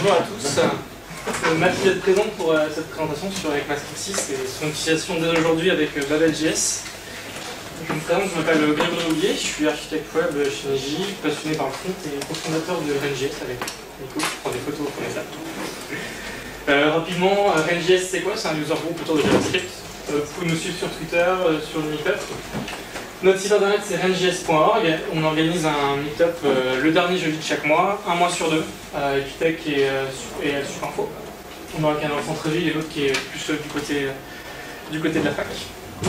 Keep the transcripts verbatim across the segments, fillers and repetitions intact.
bonjour à tous. Euh, merci d'être présent pour euh, cette présentation sur ECMAScript six et son utilisation dès aujourd'hui avec euh, Babel.js. Je me présente, je m'appelle Gabriel Ollier, je suis architecte web chez Niji, passionné par le front et cofondateur de Ren.js avec Nico, qui prend des photos comme ça. Euh, rapidement, euh, Ren.js c'est quoi? C'est un user group autour de JavaScript. Euh, vous pouvez nous suivre sur Twitter, euh, sur le Meetup. Notre site internet c'est ren j s point org. On organise un meetup euh, le dernier jeudi de chaque mois, un mois sur deux, à Epitech et, euh, et à Supinfo. On a un canal au centre-ville et l'autre qui est plus euh, du, côté, du côté de la fac.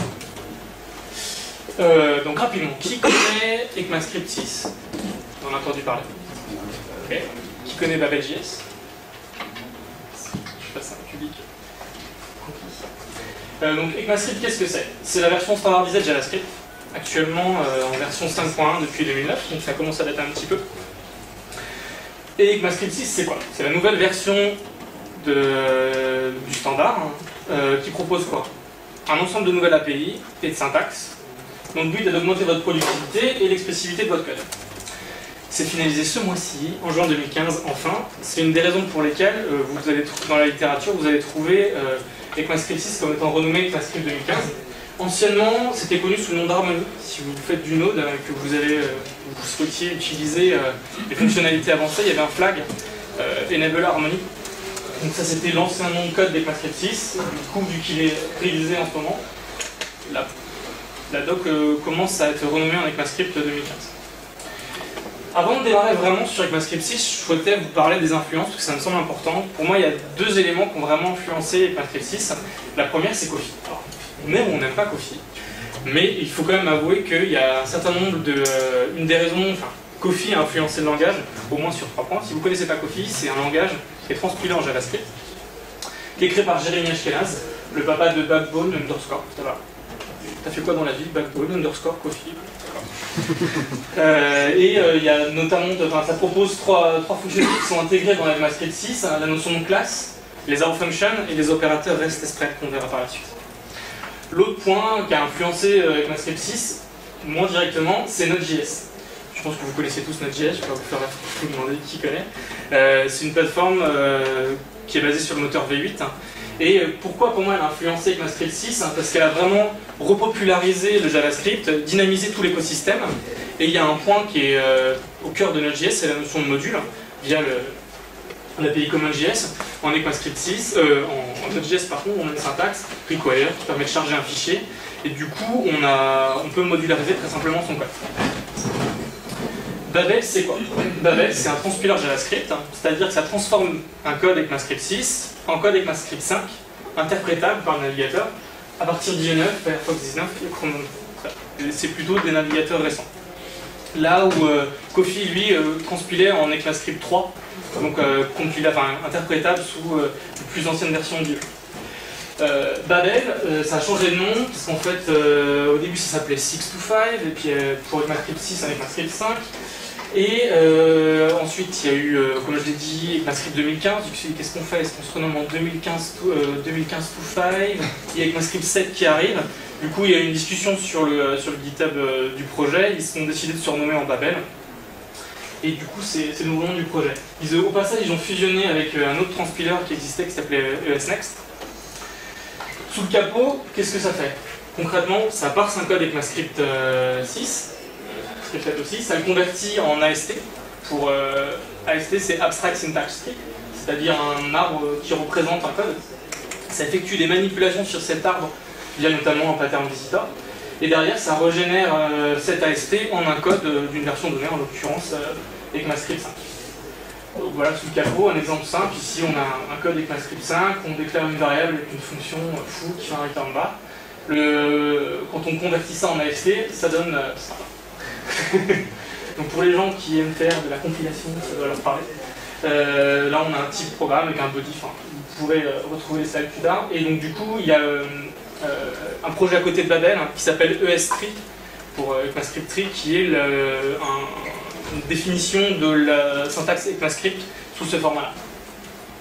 Euh, donc rapidement, qui connaît ECMAScript six? On a entendu parler. Okay. Qui connaît Babel.js? Je passe un public. Euh, donc ECMAScript, qu'est-ce que c'est? C'est la version standardisée de JavaScript. Actuellement euh, en version cinq point un depuis deux mille neuf, donc ça commence à dater un petit peu. Et ECMAScript six, c'est quoi? C'est la nouvelle version de, du standard hein, euh, qui propose quoi? Un ensemble de nouvelles A P I et de syntaxe. Donc le but est d'augmenter votre productivité et l'expressivité de votre code. C'est finalisé ce mois-ci, en juin deux mille quinze, enfin. C'est une des raisons pour lesquelles euh, vous allez dans la littérature, vous allez trouver euh, ECMAScript six comme étant renommé ECMAScript deux mille quinze. Anciennement, c'était connu sous le nom d'Harmony. Si vous faites du Node, euh, que vous, avez, euh, vous souhaitiez utiliser euh, les fonctionnalités avancées, il y avait un flag, euh, Enable Harmony. Donc ça, c'était l'ancien nom de code d'ECMAScript six. Du coup, vu qu'il est réalisé en ce moment, la, la doc euh, commence à être renommée en ECMAScript deux mille quinze. Avant de démarrer vraiment sur ECMAScript six, je souhaitais vous parler des influences, parce que ça me semble important. Pour moi, il y a deux éléments qui ont vraiment influencé ECMAScript six. La première, c'est Kofi. Alors, on aime ou on n'aime pas Kofi, mais il faut quand même avouer qu'il y a un certain nombre de... Euh, une des raisons... Enfin, Kofi a influencé le langage, au moins sur trois points. Si vous ne connaissez pas Kofi, c'est un langage qui est transpilé en JavaScript, qui est créé par Jérémy Ashkenaz, le papa de Backbone underscore. Ça va. T'as fait quoi dans la vie? Backbone underscore Kofi. euh, et il euh, y a notamment... Enfin, ça propose trois, trois fonctionnalités qui sont intégrées dans ECMAScript six, hein, la notion de classe, les arrow functions et les opérateurs rest et spread qu'on verra par la suite. L'autre point qui a influencé euh, ECMAScript six, moins directement, c'est Node.js. Je pense que vous connaissez tous Node.js, je ne vais pas vous faire vous demander qui connaît. Euh, c'est une plateforme euh, qui est basée sur le moteur V huit. Hein. Et pourquoi pour moi elle a influencé ECMAScript six? Hein, parce qu'elle a vraiment repopularisé le JavaScript, dynamisé tout l'écosystème. Et il y a un point qui est euh, au cœur de Node.js, c'est la notion de module, via le... l'A P I CommonJS. En ECMAScript six, euh, en, en Node.js par contre, on a une syntaxe require qui permet de charger un fichier et du coup on, a, on peut modulariser très simplement son code. Babel c'est quoi? Babel c'est un transpiler JavaScript, hein, c'est-à-dire que ça transforme un code ECMAScript six en code ECMAScript cinq, interprétable par le navigateur, à partir d'I neuf, Firefox dix-neuf et Chrome. C'est plutôt des navigateurs récents. Là où euh, Kofi lui euh, transpilait en ECMAScript trois, donc euh, compilé, enfin, interprétable sous euh, les plus anciennes versions du euh, Babel, euh, ça a changé de nom, parce qu'en fait euh, au début ça s'appelait six to five, et puis euh, pour ECMAScript six, un ECMAScript cinq, et euh, ensuite il y a eu, euh, comme je l'ai dit, ECMAScript deux mille quinze, qu'est-ce qu'on fait? Est-ce qu'on se renomme en deux mille quinze to five? Il y a ECMAScript sept qui arrive. Du coup, il y a eu une discussion sur le, sur le GitHub euh, du projet, ils ont décidé de se renommer en Babel. Et du coup, c'est le nouveau nom du projet. Ils, au passage, ils ont fusionné avec euh, un autre transpiler qui existait, qui s'appelait E S Next. Sous le capot, qu'est-ce que ça fait? Concrètement, ça parse un code ECMAScript euh, six, script sept aussi, ça le convertit en A S T. Pour euh, A S T, c'est Abstract Syntax Tree, c'est-à-dire un arbre qui représente un code. Ça effectue des manipulations sur cet arbre, via notamment un pattern visitor, et derrière ça régénère euh, cet A S T en un code euh, d'une version donnée, en l'occurrence euh, ECMAScript cinq. Donc voilà sous le capot, un exemple simple, ici on a un, un code ECMAScript cinq, on déclare une variable avec une fonction euh, foo qui fait un return bar. Le, quand on convertit ça en A S T, ça donne euh, ça. Donc pour les gens qui aiment faire de la compilation, ça doit leur parler. Euh, là on a un type programme avec un body, enfin, vous pourrez euh, retrouver les slides plus tard, et donc du coup il y a euh, Euh, un projet à côté de Babel hein, qui s'appelle E S Tree pour euh, ECMAScript Tree, qui est le, un, une définition de la syntaxe ECMAScript sous ce format-là.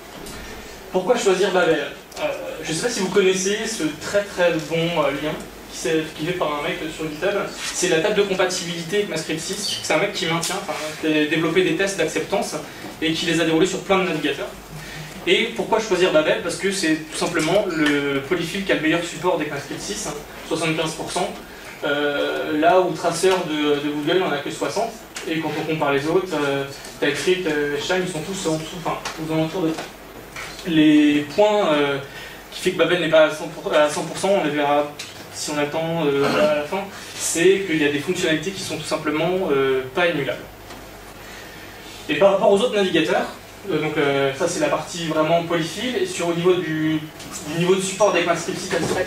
Pourquoi choisir Babel? euh, Je ne sais pas si vous connaissez ce très très bon euh, lien qui qui est fait par un mec sur GitHub. C'est la table de compatibilité ECMAScript six. C'est un mec qui maintient, enfin, qui a développé des tests d'acceptance et qui les a déroulés sur plein de navigateurs. Et pourquoi choisir Babel? Parce que c'est tout simplement le polyfill qui a le meilleur support d'ECMAScript six, soixante-quinze pour cent. Euh, là où Tracer de, de Google n'en a que soixante. Et quand on compare les autres, euh, TypeScript, euh, Shine, ils sont tous en dessous, enfin, aux alentours de les points euh, qui fait que Babel n'est pas à cent pour cent, on les verra si on attend euh, à la fin, c'est qu'il y a des fonctionnalités qui sont tout simplement euh, pas émulables. Et par rapport aux autres navigateurs, euh, donc euh, ça c'est la partie vraiment polyfill, et sur au niveau du, du niveau de support d'ECMAScript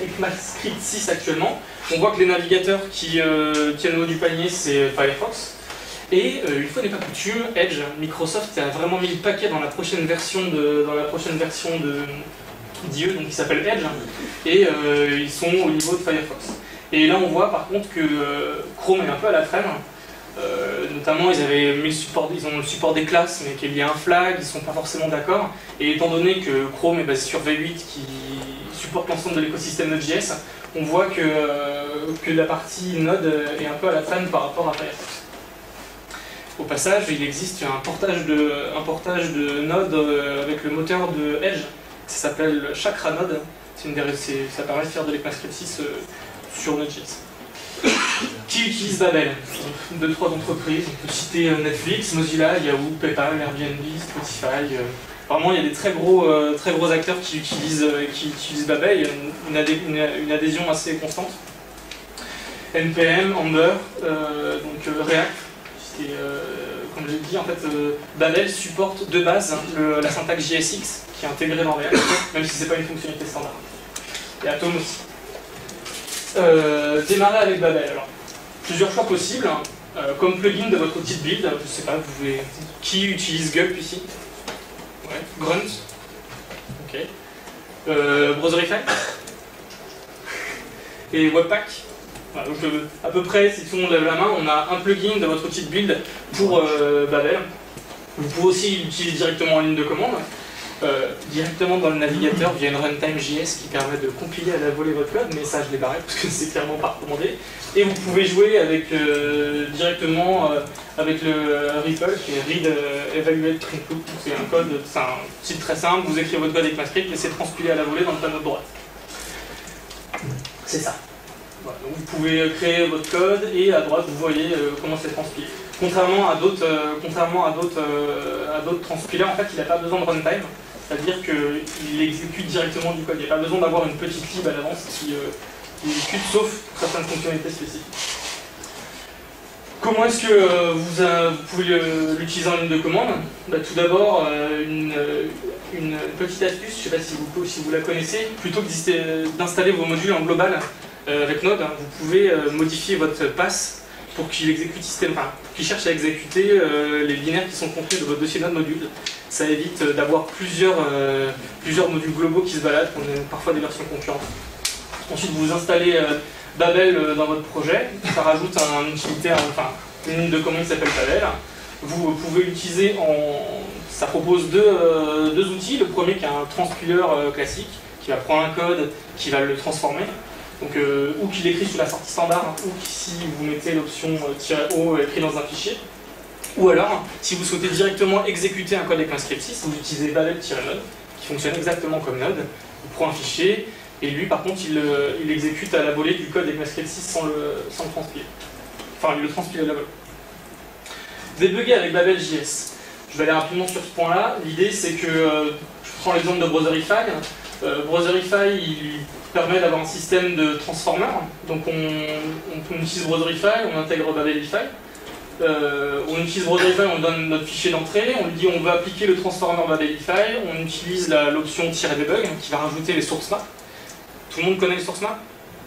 six actuellement, on voit que les navigateurs qui euh, tiennent au haut du panier c'est Firefox. Et euh, une fois n'est pas coutume, Edge, Microsoft a vraiment mis le paquet dans la prochaine version de dans la prochaine version de d'I E, donc qui s'appelle Edge, et euh, ils sont au niveau de Firefox. Et là on voit par contre que euh, Chrome est un peu à la traîne. Euh, notamment ils avaient mis le support, ils ont le support des classes, mais qu'il y a un flag, ils sont pas forcément d'accord. Et étant donné que Chrome est basé sur V huit qui supporte l'ensemble de l'écosystème Node.js, on voit que, euh, que la partie Node est un peu à la traîne par rapport à Firefox. Au passage, il existe un portage de, un portage de Node avec le moteur de Edge, ça s'appelle Chakra Node, une des, ça permet de faire de l'ECMAScript six euh, sur Node.js. Qui utilise Babel? Deux, trois entreprises, on peut citer Netflix, Mozilla, Yahoo, PayPal, Airbnb, Spotify. Euh, vraiment, il y a des très gros, euh, très gros acteurs qui utilisent, euh, qui utilisent Babel, il y a une, une, adhé, une, une adhésion assez constante. N P M, Ember, euh, donc euh, React. Et euh, comme je l'ai dit, en fait, euh, Babel supporte de base hein, le, la syntaxe J S X qui est intégrée dans React, même si ce n'est pas une fonctionnalité standard. Et Atom aussi. Euh, démarrer avec Babel. Alors, plusieurs choix possibles, hein, euh, comme plugin de votre outil de build. Je ne sais pas, vous pouvez... qui utilise Gulp ici? Ouais. Grunt. Ok. Euh, Browserify. Et Webpack. Voilà, donc, euh, à peu près, si tout le monde lève la main, on a un plugin de votre outil de build pour euh, Babel. Vous pouvez aussi l'utiliser directement en ligne de commande, euh, directement dans le navigateur via une runtime J S qui permet de compiler à la volée votre code, mais ça je l'ai barré parce que c'est clairement pas recommandé. Et vous pouvez jouer avec, euh, directement euh, avec le REPL qui est Read euh, Evaluate Print Loop. C'est un code, c'est un site très simple, vous écrivez votre code avec ECMAScript et c'est transpilé à la volée dans le panneau de droite. C'est ça. Voilà, donc vous pouvez créer votre code et à droite vous voyez euh, comment c'est transpilé. Contrairement à d'autres euh, contrairement à d'autres euh, à d'autres transpilers, en fait il n'a pas besoin de runtime, c'est-à-dire qu'il exécute directement du code. Il n'y a pas besoin d'avoir une petite lib à l'avance qui, euh, qui exécute sauf certaines fonctionnalités spécifiques. Comment est-ce que euh, vous, euh, vous pouvez euh, l'utiliser en ligne de commande? Bah, tout d'abord, euh, une, une petite astuce, je ne sais pas si vous, si vous la connaissez, plutôt que d'installer vos modules en global, Euh, avec Node, hein, vous pouvez euh, modifier votre pass pour qu'il exécute système, enfin, qu'il cherche à exécuter euh, les binaires qui sont contenus de votre dossier Node module. Ça évite euh, d'avoir plusieurs, euh, plusieurs modules globaux qui se baladent, qu'on a parfois des versions concurrentes. Ensuite, vous installez euh, Babel euh, dans votre projet, ça rajoute un utilitaire, enfin, une ligne de commande qui s'appelle Babel. Vous pouvez l'utiliser en... Ça propose deux, euh, deux outils. Le premier qui est un transpiler euh, classique, qui va prendre un code, qui va le transformer. Donc, euh, ou qu'il écrit sous la sortie standard, hein, ou si vous mettez l'option euh, -o écrit dans un fichier. Ou alors, si vous souhaitez directement exécuter un code avec ECMAScript six, vous utilisez Babel-Node, qui fonctionne exactement comme Node. Il prend un fichier, et lui, par contre, il, euh, il exécute à la volée du code avec ECMAScript six sans le, sans le transpiler. Enfin, il le transpile à la volée. Débugger avec Babel.js. Je vais aller rapidement sur ce point-là. L'idée, c'est que, euh, je prends l'exemple de Browserify. Euh, Browserify, il permet d'avoir un système de transformer. Donc on, on, on utilise Browserify, on intègre Babelify. Euh, on utilise Browserify, on donne notre fichier d'entrée, on lui dit on veut appliquer le transformer Babelify, on utilise l'option -debug qui va rajouter les source maps. Tout le monde connaît les source maps?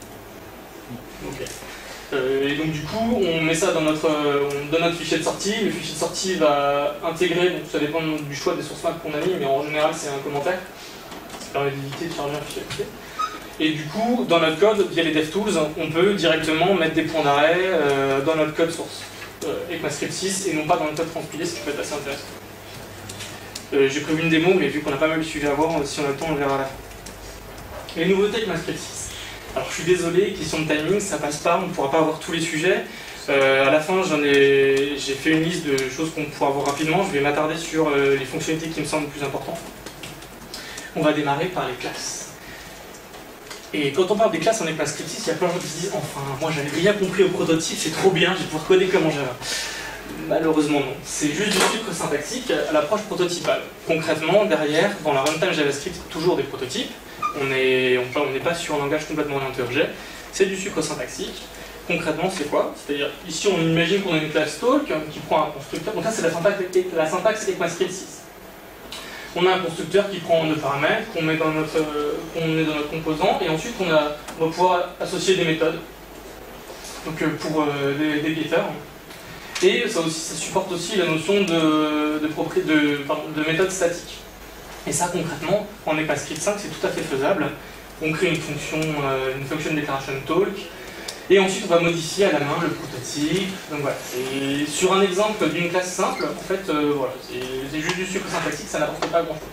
Okay. Euh, et donc du coup, on met ça dans notre, on donne notre fichier de sortie, le fichier de sortie va intégrer, donc ça dépend du choix des source maps qu'on a mis, mais en général c'est un commentaire. Ça permet d'éviter de charger un fichier. Et du coup, dans notre code, via les DevTools, on peut directement mettre des points d'arrêt euh, dans notre code source, euh, ECMAScript six, et non pas dans le code transpilé, ce qui peut être assez intéressant. Euh, J'ai prévu une démo, mais vu qu'on a pas mal de sujets à voir, si on a le temps, on le verra à la fin. Les nouveautés ECMAScript six. Alors je suis désolé, question de timing, ça passe pas, on ne pourra pas avoir tous les sujets. Euh, à la fin, j'en ai, j'ai fait une liste de choses qu'on pourra voir rapidement. Je vais m'attarder sur euh, les fonctionnalités qui me semblent les plus importantes. On va démarrer par les classes. Et quand on parle des classes en ECMAScript six, il y a plein de gens qui se disent « Enfin, moi j'avais rien compris au prototype, c'est trop bien, je vais pouvoir coder comme en Java ». Malheureusement non, c'est juste du sucre syntaxique à l'approche prototypale. Concrètement, derrière, dans la runtime JavaScript, toujours des prototypes. On n'est on, on pas sur un langage complètement orienté objet, c'est du sucre syntaxique. Concrètement, c'est quoi? C'est-à-dire, ici, on imagine qu'on a une classe talk qui prend un constructeur. Donc, ça, c'est la syntaxe, la syntaxe ECMAScript six. On a un constructeur qui prend deux paramètres, qu'on met, dans notre, qu'on met dans notre composant, et ensuite, on, a, on va pouvoir associer des méthodes. Donc, pour euh, des, des getters. Et ça, aussi, ça supporte aussi la notion de, de, de, pardon, de méthode statique. Et ça, concrètement, en ECMAScript cinq, c'est tout à fait faisable. On crée une fonction, euh, une function declaration talk. Et ensuite, on va modifier à la main le prototype. Donc voilà, c'est sur un exemple d'une classe simple, en fait, euh, voilà, c'est juste du sucre syntaxique, ça n'apporte pas grand-chose.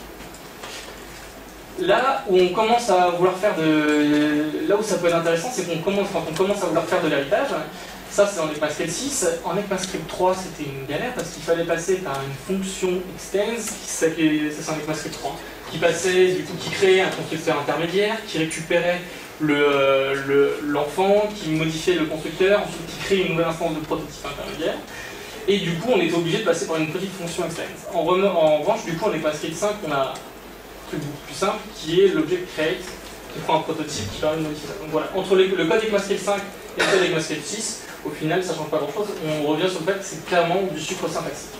Là où on commence à vouloir faire de, là où ça peut être intéressant, c'est qu'on commence quand on commence à vouloir faire de l'héritage. Ça, c'est en ECMAScript six. En ECMAScript trois, c'était une galère parce qu'il fallait passer par une fonction extends, qui s'appelait, ça c'est en ECMAScript trois, qui passait, du coup, qui créait un constructeur intermédiaire, qui récupérait l'enfant, le, qui modifiait le constructeur, ensuite qui crée une nouvelle instance de prototype intermédiaire. Et du coup, on était obligé de passer par une petite fonction extends. En, en revanche, du coup, en ECMAScript cinq, on a un truc beaucoup plus simple qui est l'object create, qui prend un prototype qui permet de modifier ça. Donc voilà, entre les, le code ECMAScript cinq et le code ECMAScript six, au final, ça ne change pas grand chose. On revient sur le fait que c'est clairement du sucre syntaxique.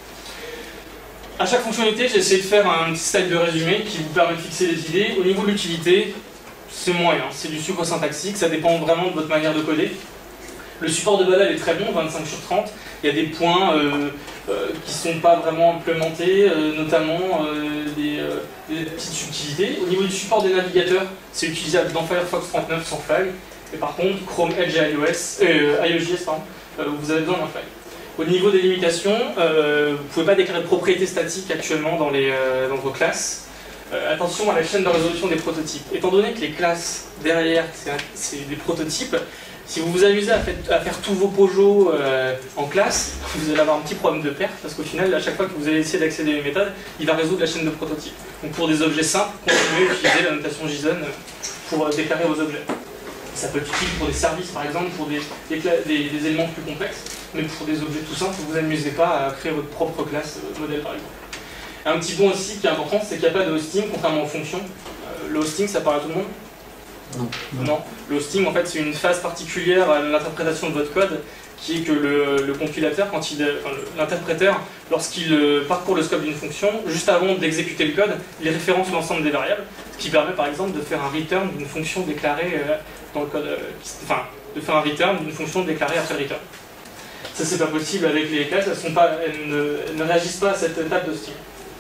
À chaque fonctionnalité, j'ai essayé de faire un petit slide de résumé qui vous permet de fixer les idées. Au niveau de l'utilité, c'est moyen, c'est du sucre syntaxique, ça dépend vraiment de votre manière de coder. Le support de Babel est très bon, vingt-cinq sur trente. Il y a des points euh, euh, qui ne sont pas vraiment implémentés, euh, notamment euh, des, euh, des petites subtilités. Au niveau du support des navigateurs, c'est utilisable dans Firefox trente-neuf sans flag. Et par contre, Chrome, Edge et iOS, euh, iOS, pardon, euh, vous avez besoin d'un flag. Au niveau des limitations, euh, vous ne pouvez pas déclarer de propriétés statiques actuellement dans, les, euh, dans vos classes. Euh, attention à la chaîne de résolution des prototypes. Étant donné que les classes derrière, c'est des prototypes, si vous vous amusez à, fait, à faire tous vos pojos euh, en classe, vous allez avoir un petit problème de perte, parce qu'au final, à chaque fois que vous allez essayer d'accéder à une méthode, il va résoudre la chaîne de prototypes. Donc pour des objets simples, continuez à utiliser la notation JSON pour euh, déclarer vos objets. Ça peut être utile pour des services, par exemple, pour des, des, des, des éléments plus complexes, mais pour des objets tout simples, vous vous amusez pas à créer votre propre classe euh, modèle, par exemple. Un petit point aussi qui est important, c'est qu'il n'y a pas de hosting, contrairement aux fonctions. Euh, le hosting, ça parle à tout le monde? Non. Non. Le hosting, en fait, c'est une phase particulière à l'interprétation de votre code, qui est que le, le compilateur, quand il, enfin, l'interpréteur, lorsqu'il euh, parcourt le scope d'une fonction, juste avant d'exécuter le code, il référence l'ensemble des variables, ce qui permet par exemple de faire un return d'une fonction déclarée euh, dans le code, euh, enfin, de faire un return d'une fonction déclarée après le return. Ça, c'est pas possible avec les classes, elles, sont pas, elles, ne, elles ne réagissent pas à cette étape d'hosting.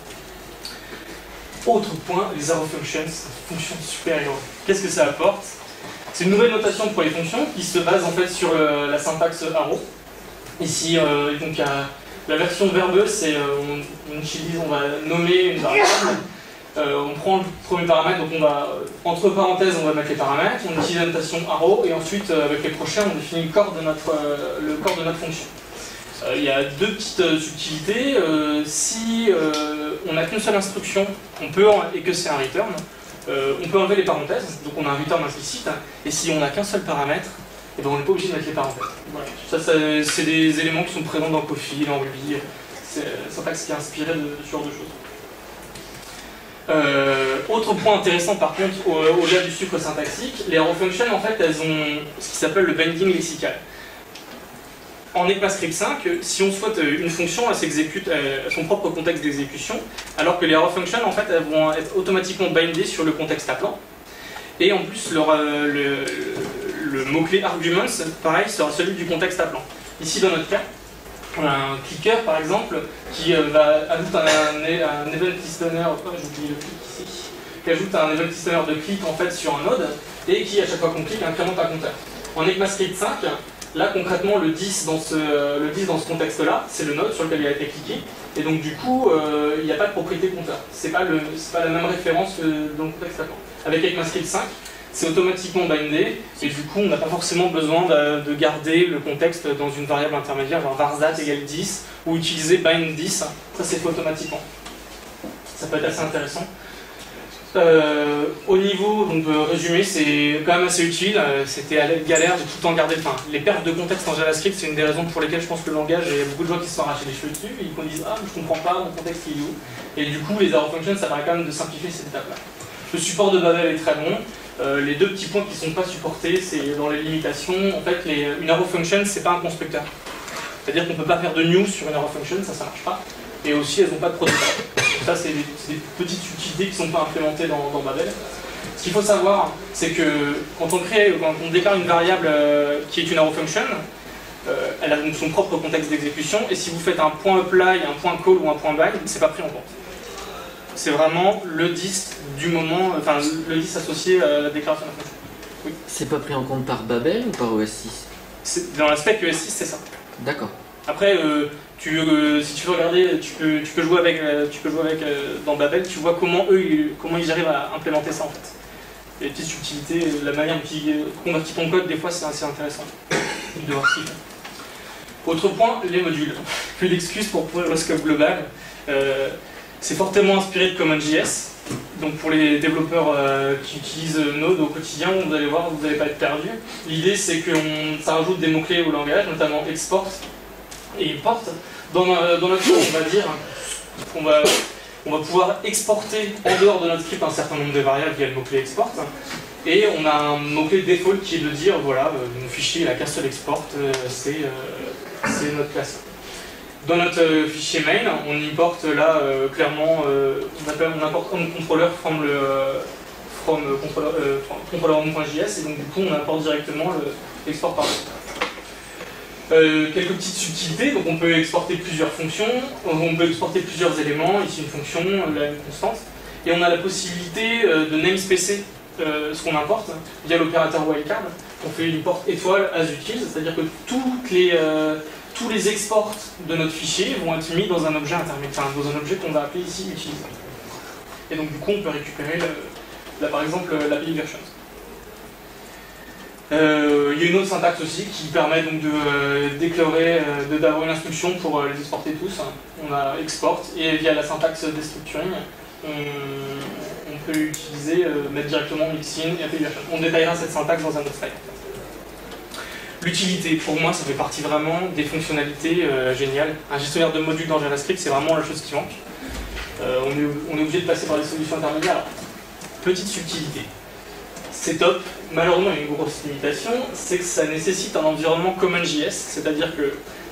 Autre point, les arrow functions, fonctions supérieures. Qu'est-ce que ça apporte? C'est une nouvelle notation pour les fonctions qui se base en fait sur le, la syntaxe arrow. Ici, euh, donc, à, la version verbeuse, c'est euh, on, on utilise, on va nommer une variable. Euh, on prend le premier paramètre, donc on va, entre parenthèses, on va mettre les paramètres, on utilise la notation arrow, et ensuite, euh, avec les prochains, on définit le corps de notre, euh, le corps de notre fonction. Euh, il y a deux petites euh, subtilités. Euh, si euh, on n'a qu'une seule instruction, on peut en, et que c'est un return, euh, on peut enlever les parenthèses, donc on a un return implicite, et si on n'a qu'un seul paramètre, et ben on n'est pas obligé de mettre les parenthèses. Voilà. Ça, ça c'est des éléments qui sont présents dans Cofil, en Ruby, c'est la syntaxe qui est inspirée de, de ce genre de choses. Euh, autre point intéressant par contre, au-delà au du sucre syntaxique, les arrow functions en fait elles ont ce qui s'appelle le binding lexical. En ECMAScript cinq, si on souhaite une fonction, elle s'exécute à son propre contexte d'exécution, alors que les arrow functions en fait elles vont être automatiquement bindées sur le contexte appelant. Et en plus leur, euh, le, le mot-clé arguments, pareil, sera celui du contexte appelant. Ici dans notre cas, on a un clicker par exemple qui euh, va ajouter un, un, un event listener, oh, j'ai oublié le clic ici, qui ajoute un event listener de clic en fait sur un node et qui à chaque fois qu'on clique incrémente un compteur. En ECMAScript cinq, là concrètement le dix dans ce, le dix dans ce contexte là, c'est le node sur lequel il a été cliqué et donc du coup euh, il n'y a pas de propriété compteur. C'est pas, le, pas la même référence que dans le contexte appelant. Avec ECMAScript cinq, c'est automatiquement bindé, et du coup on n'a pas forcément besoin de, de garder le contexte dans une variable intermédiaire, genre varsdat égale dix, ou utiliser bind dix, ça c'est fait automatiquement. Ça peut être assez intéressant. Euh, au niveau, donc de résumé, c'est quand même assez utile. C'était à l'aide galère de tout le temps garder. Enfin, les pertes de contexte en JavaScript, c'est une des raisons pour lesquelles je pense que le langage, il y a beaucoup de gens qui se sont arrachés les cheveux dessus, et ils disent ah, mais je comprends pas, mon contexte il est où. Et du coup, les arrow functions, ça permet quand même de simplifier cette étape-là. Le support de Babel est très bon. Euh, les deux petits points qui ne sont pas supportés, c'est dans les limitations. En fait, les, une arrow function, c'est pas un constructeur. C'est-à-dire qu'on ne peut pas faire de new sur une arrow function, ça, ça marche pas. Et aussi, elles n'ont pas de prototype. Donc ça, c'est des, des petites utilités qui ne sont pas implémentées dans, dans Babel. Ce qu'il faut savoir, c'est que quand on crée, quand on déclare une variable euh, qui est une arrow function, euh, elle a donc son propre contexte d'exécution, et si vous faites un point apply, un point call ou un point bind, c'est pas pris en compte. C'est vraiment le dix du moment, enfin le dix associé à la déclaration de la fonction. Oui. C'est pas pris en compte par Babel ou par O S six? Dans l'aspect O S six, c'est ça. D'accord. Après, euh, tu, euh, si tu veux regarder, tu peux, tu peux jouer avec, euh, tu peux jouer avec euh, dans Babel, tu vois comment eux, ils, comment ils arrivent à implémenter ça en fait. Les petites subtilités, la manière dont ils convertissent ton code, des fois c'est assez intéressant de voir ce qu'ils font. Autre point, les modules. Plus d'excuses pour pourrir le scope global. Euh, c'est fortement inspiré de CommonJS. Donc pour les développeurs euh, qui utilisent Node au quotidien, vous allez voir, vous n'allez pas être perdu. L'idée c'est que on, ça rajoute des mots-clés au langage, notamment export et import. Dans, dans notre cas, on va dire qu'on va, on va pouvoir exporter en dehors de notre script un certain nombre de variables via le mot-clé export. Et on a un mot-clé default qui est de dire, voilà, mon fichier, la castle export, c'est euh, notre classe. Dans notre euh, fichier main, on importe là euh, clairement, euh, on, appelle, on importe onController from le euh, from euh, controller, euh, controller.js, et donc du coup on importe directement l'export par euh, quelques petites subtilités, donc on peut exporter plusieurs fonctions, on peut exporter plusieurs éléments, ici une fonction, là une constante, et on a la possibilité euh, de namespacer euh, ce qu'on importe via l'opérateur wildcard. On fait une import étoile as utils, c'est-à-dire que toutes les euh, tous les exports de notre fichier vont être mis dans un objet intermédiaire, dans un objet qu'on va appeler ici utiliser. Et donc du coup on peut récupérer le, là, par exemple l'A P I versions. Euh, il y a une autre syntaxe aussi qui permet donc de euh, déclarer, euh, d'avoir une instruction pour euh, les exporter tous. On a export et via la syntaxe destructuring, on, on peut utiliser, euh, mettre directement mixin et A P I version. On détaillera cette syntaxe dans un autre slide. L'utilité, pour moi, ça fait partie vraiment des fonctionnalités euh, géniales. Un gestionnaire de modules dans JavaScript, c'est vraiment la chose qui manque. Euh, on, est, on est obligé de passer par des solutions intermédiaires. Alors, petite subtilité. C'est top. Malheureusement, il y a une grosse limitation, c'est que ça nécessite un environnement CommonJS, c'est-à-dire que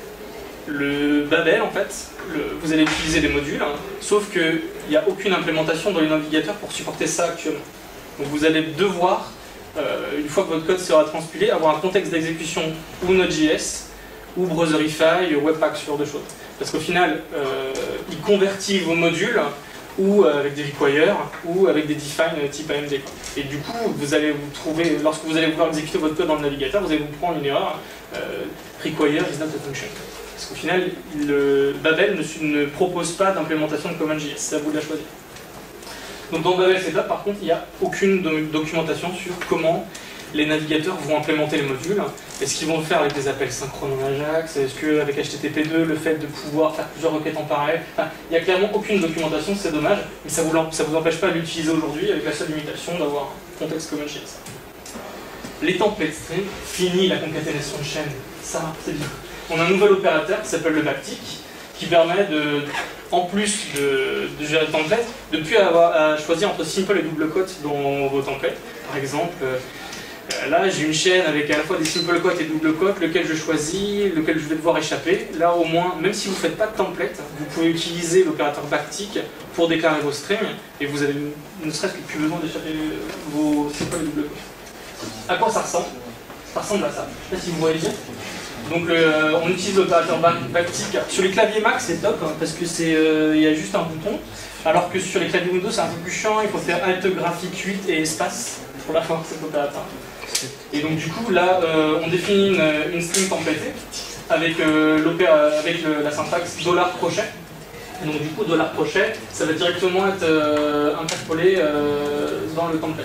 le Babel, en fait, le, vous allez utiliser des modules, hein, sauf qu'il n'y a aucune implémentation dans les navigateurs pour supporter ça actuellement. Donc vous allez devoir, Euh, une fois que votre code sera transpilé, avoir un contexte d'exécution ou Node.js, ou Browserify, Webpack, ce genre de choses. Parce qu'au final, euh, il convertit vos modules ou avec des requires, ou avec des define type A M D. Et du coup, vous allez vous trouver, lorsque vous allez vouloir exécuter votre code dans le navigateur, vous allez vous prendre une erreur, euh, require is not a function. Parce qu'au final, le Babel ne, ne propose pas d'implémentation de CommonJS, c'est à vous de la choisir. Donc dans Babel Setup, par contre, il n'y a aucune do documentation sur comment les navigateurs vont implémenter les modules. Est-ce qu'ils vont le faire avec des appels synchrones en Ajax? Est-ce qu'avec H T T P deux, le fait de pouvoir faire plusieurs requêtes en parallèle? Enfin, il n'y a clairement aucune documentation, c'est dommage, mais ça ne vous, vous empêche pas de l'utiliser aujourd'hui avec la seule limitation d'avoir un contexte CommonJS. Les templates string, fini la concaténation de chaînes, ça c'est bien. On a un nouvel opérateur qui s'appelle le backtick, qui permet de, en plus de, de gérer le template, de ne plus avoir à choisir entre simple et double quote dans vos templates. Par exemple, euh, là j'ai une chaîne avec à la fois des simple quotes et double quotes, lequel je choisis, lequel je vais devoir échapper. Là au moins, même si vous ne faites pas de template, vous pouvez utiliser l'opérateur backtick pour déclarer vos strings, et vous avez ne serait-ce que plus besoin d'échapper vos simple et double quotes. À quoi ça ressemble? Ça ressemble à ça. Je ne sais pas si vous voyez bien. Donc le, on utilise l'opérateur backtick. Sur les claviers Mac c'est top hein, parce que c'est il euh, y a juste un bouton, alors que sur les claviers Windows c'est un peu plus chiant, il faut faire Alt graphique huit et espace pour la fin de cet opérateur. Et donc du coup là euh, on définit une, une string templatée avec, euh, avec le, la syntaxe dollar crochet. Et donc du coup dollar crochet ça va directement être euh, interpolé euh, dans le template.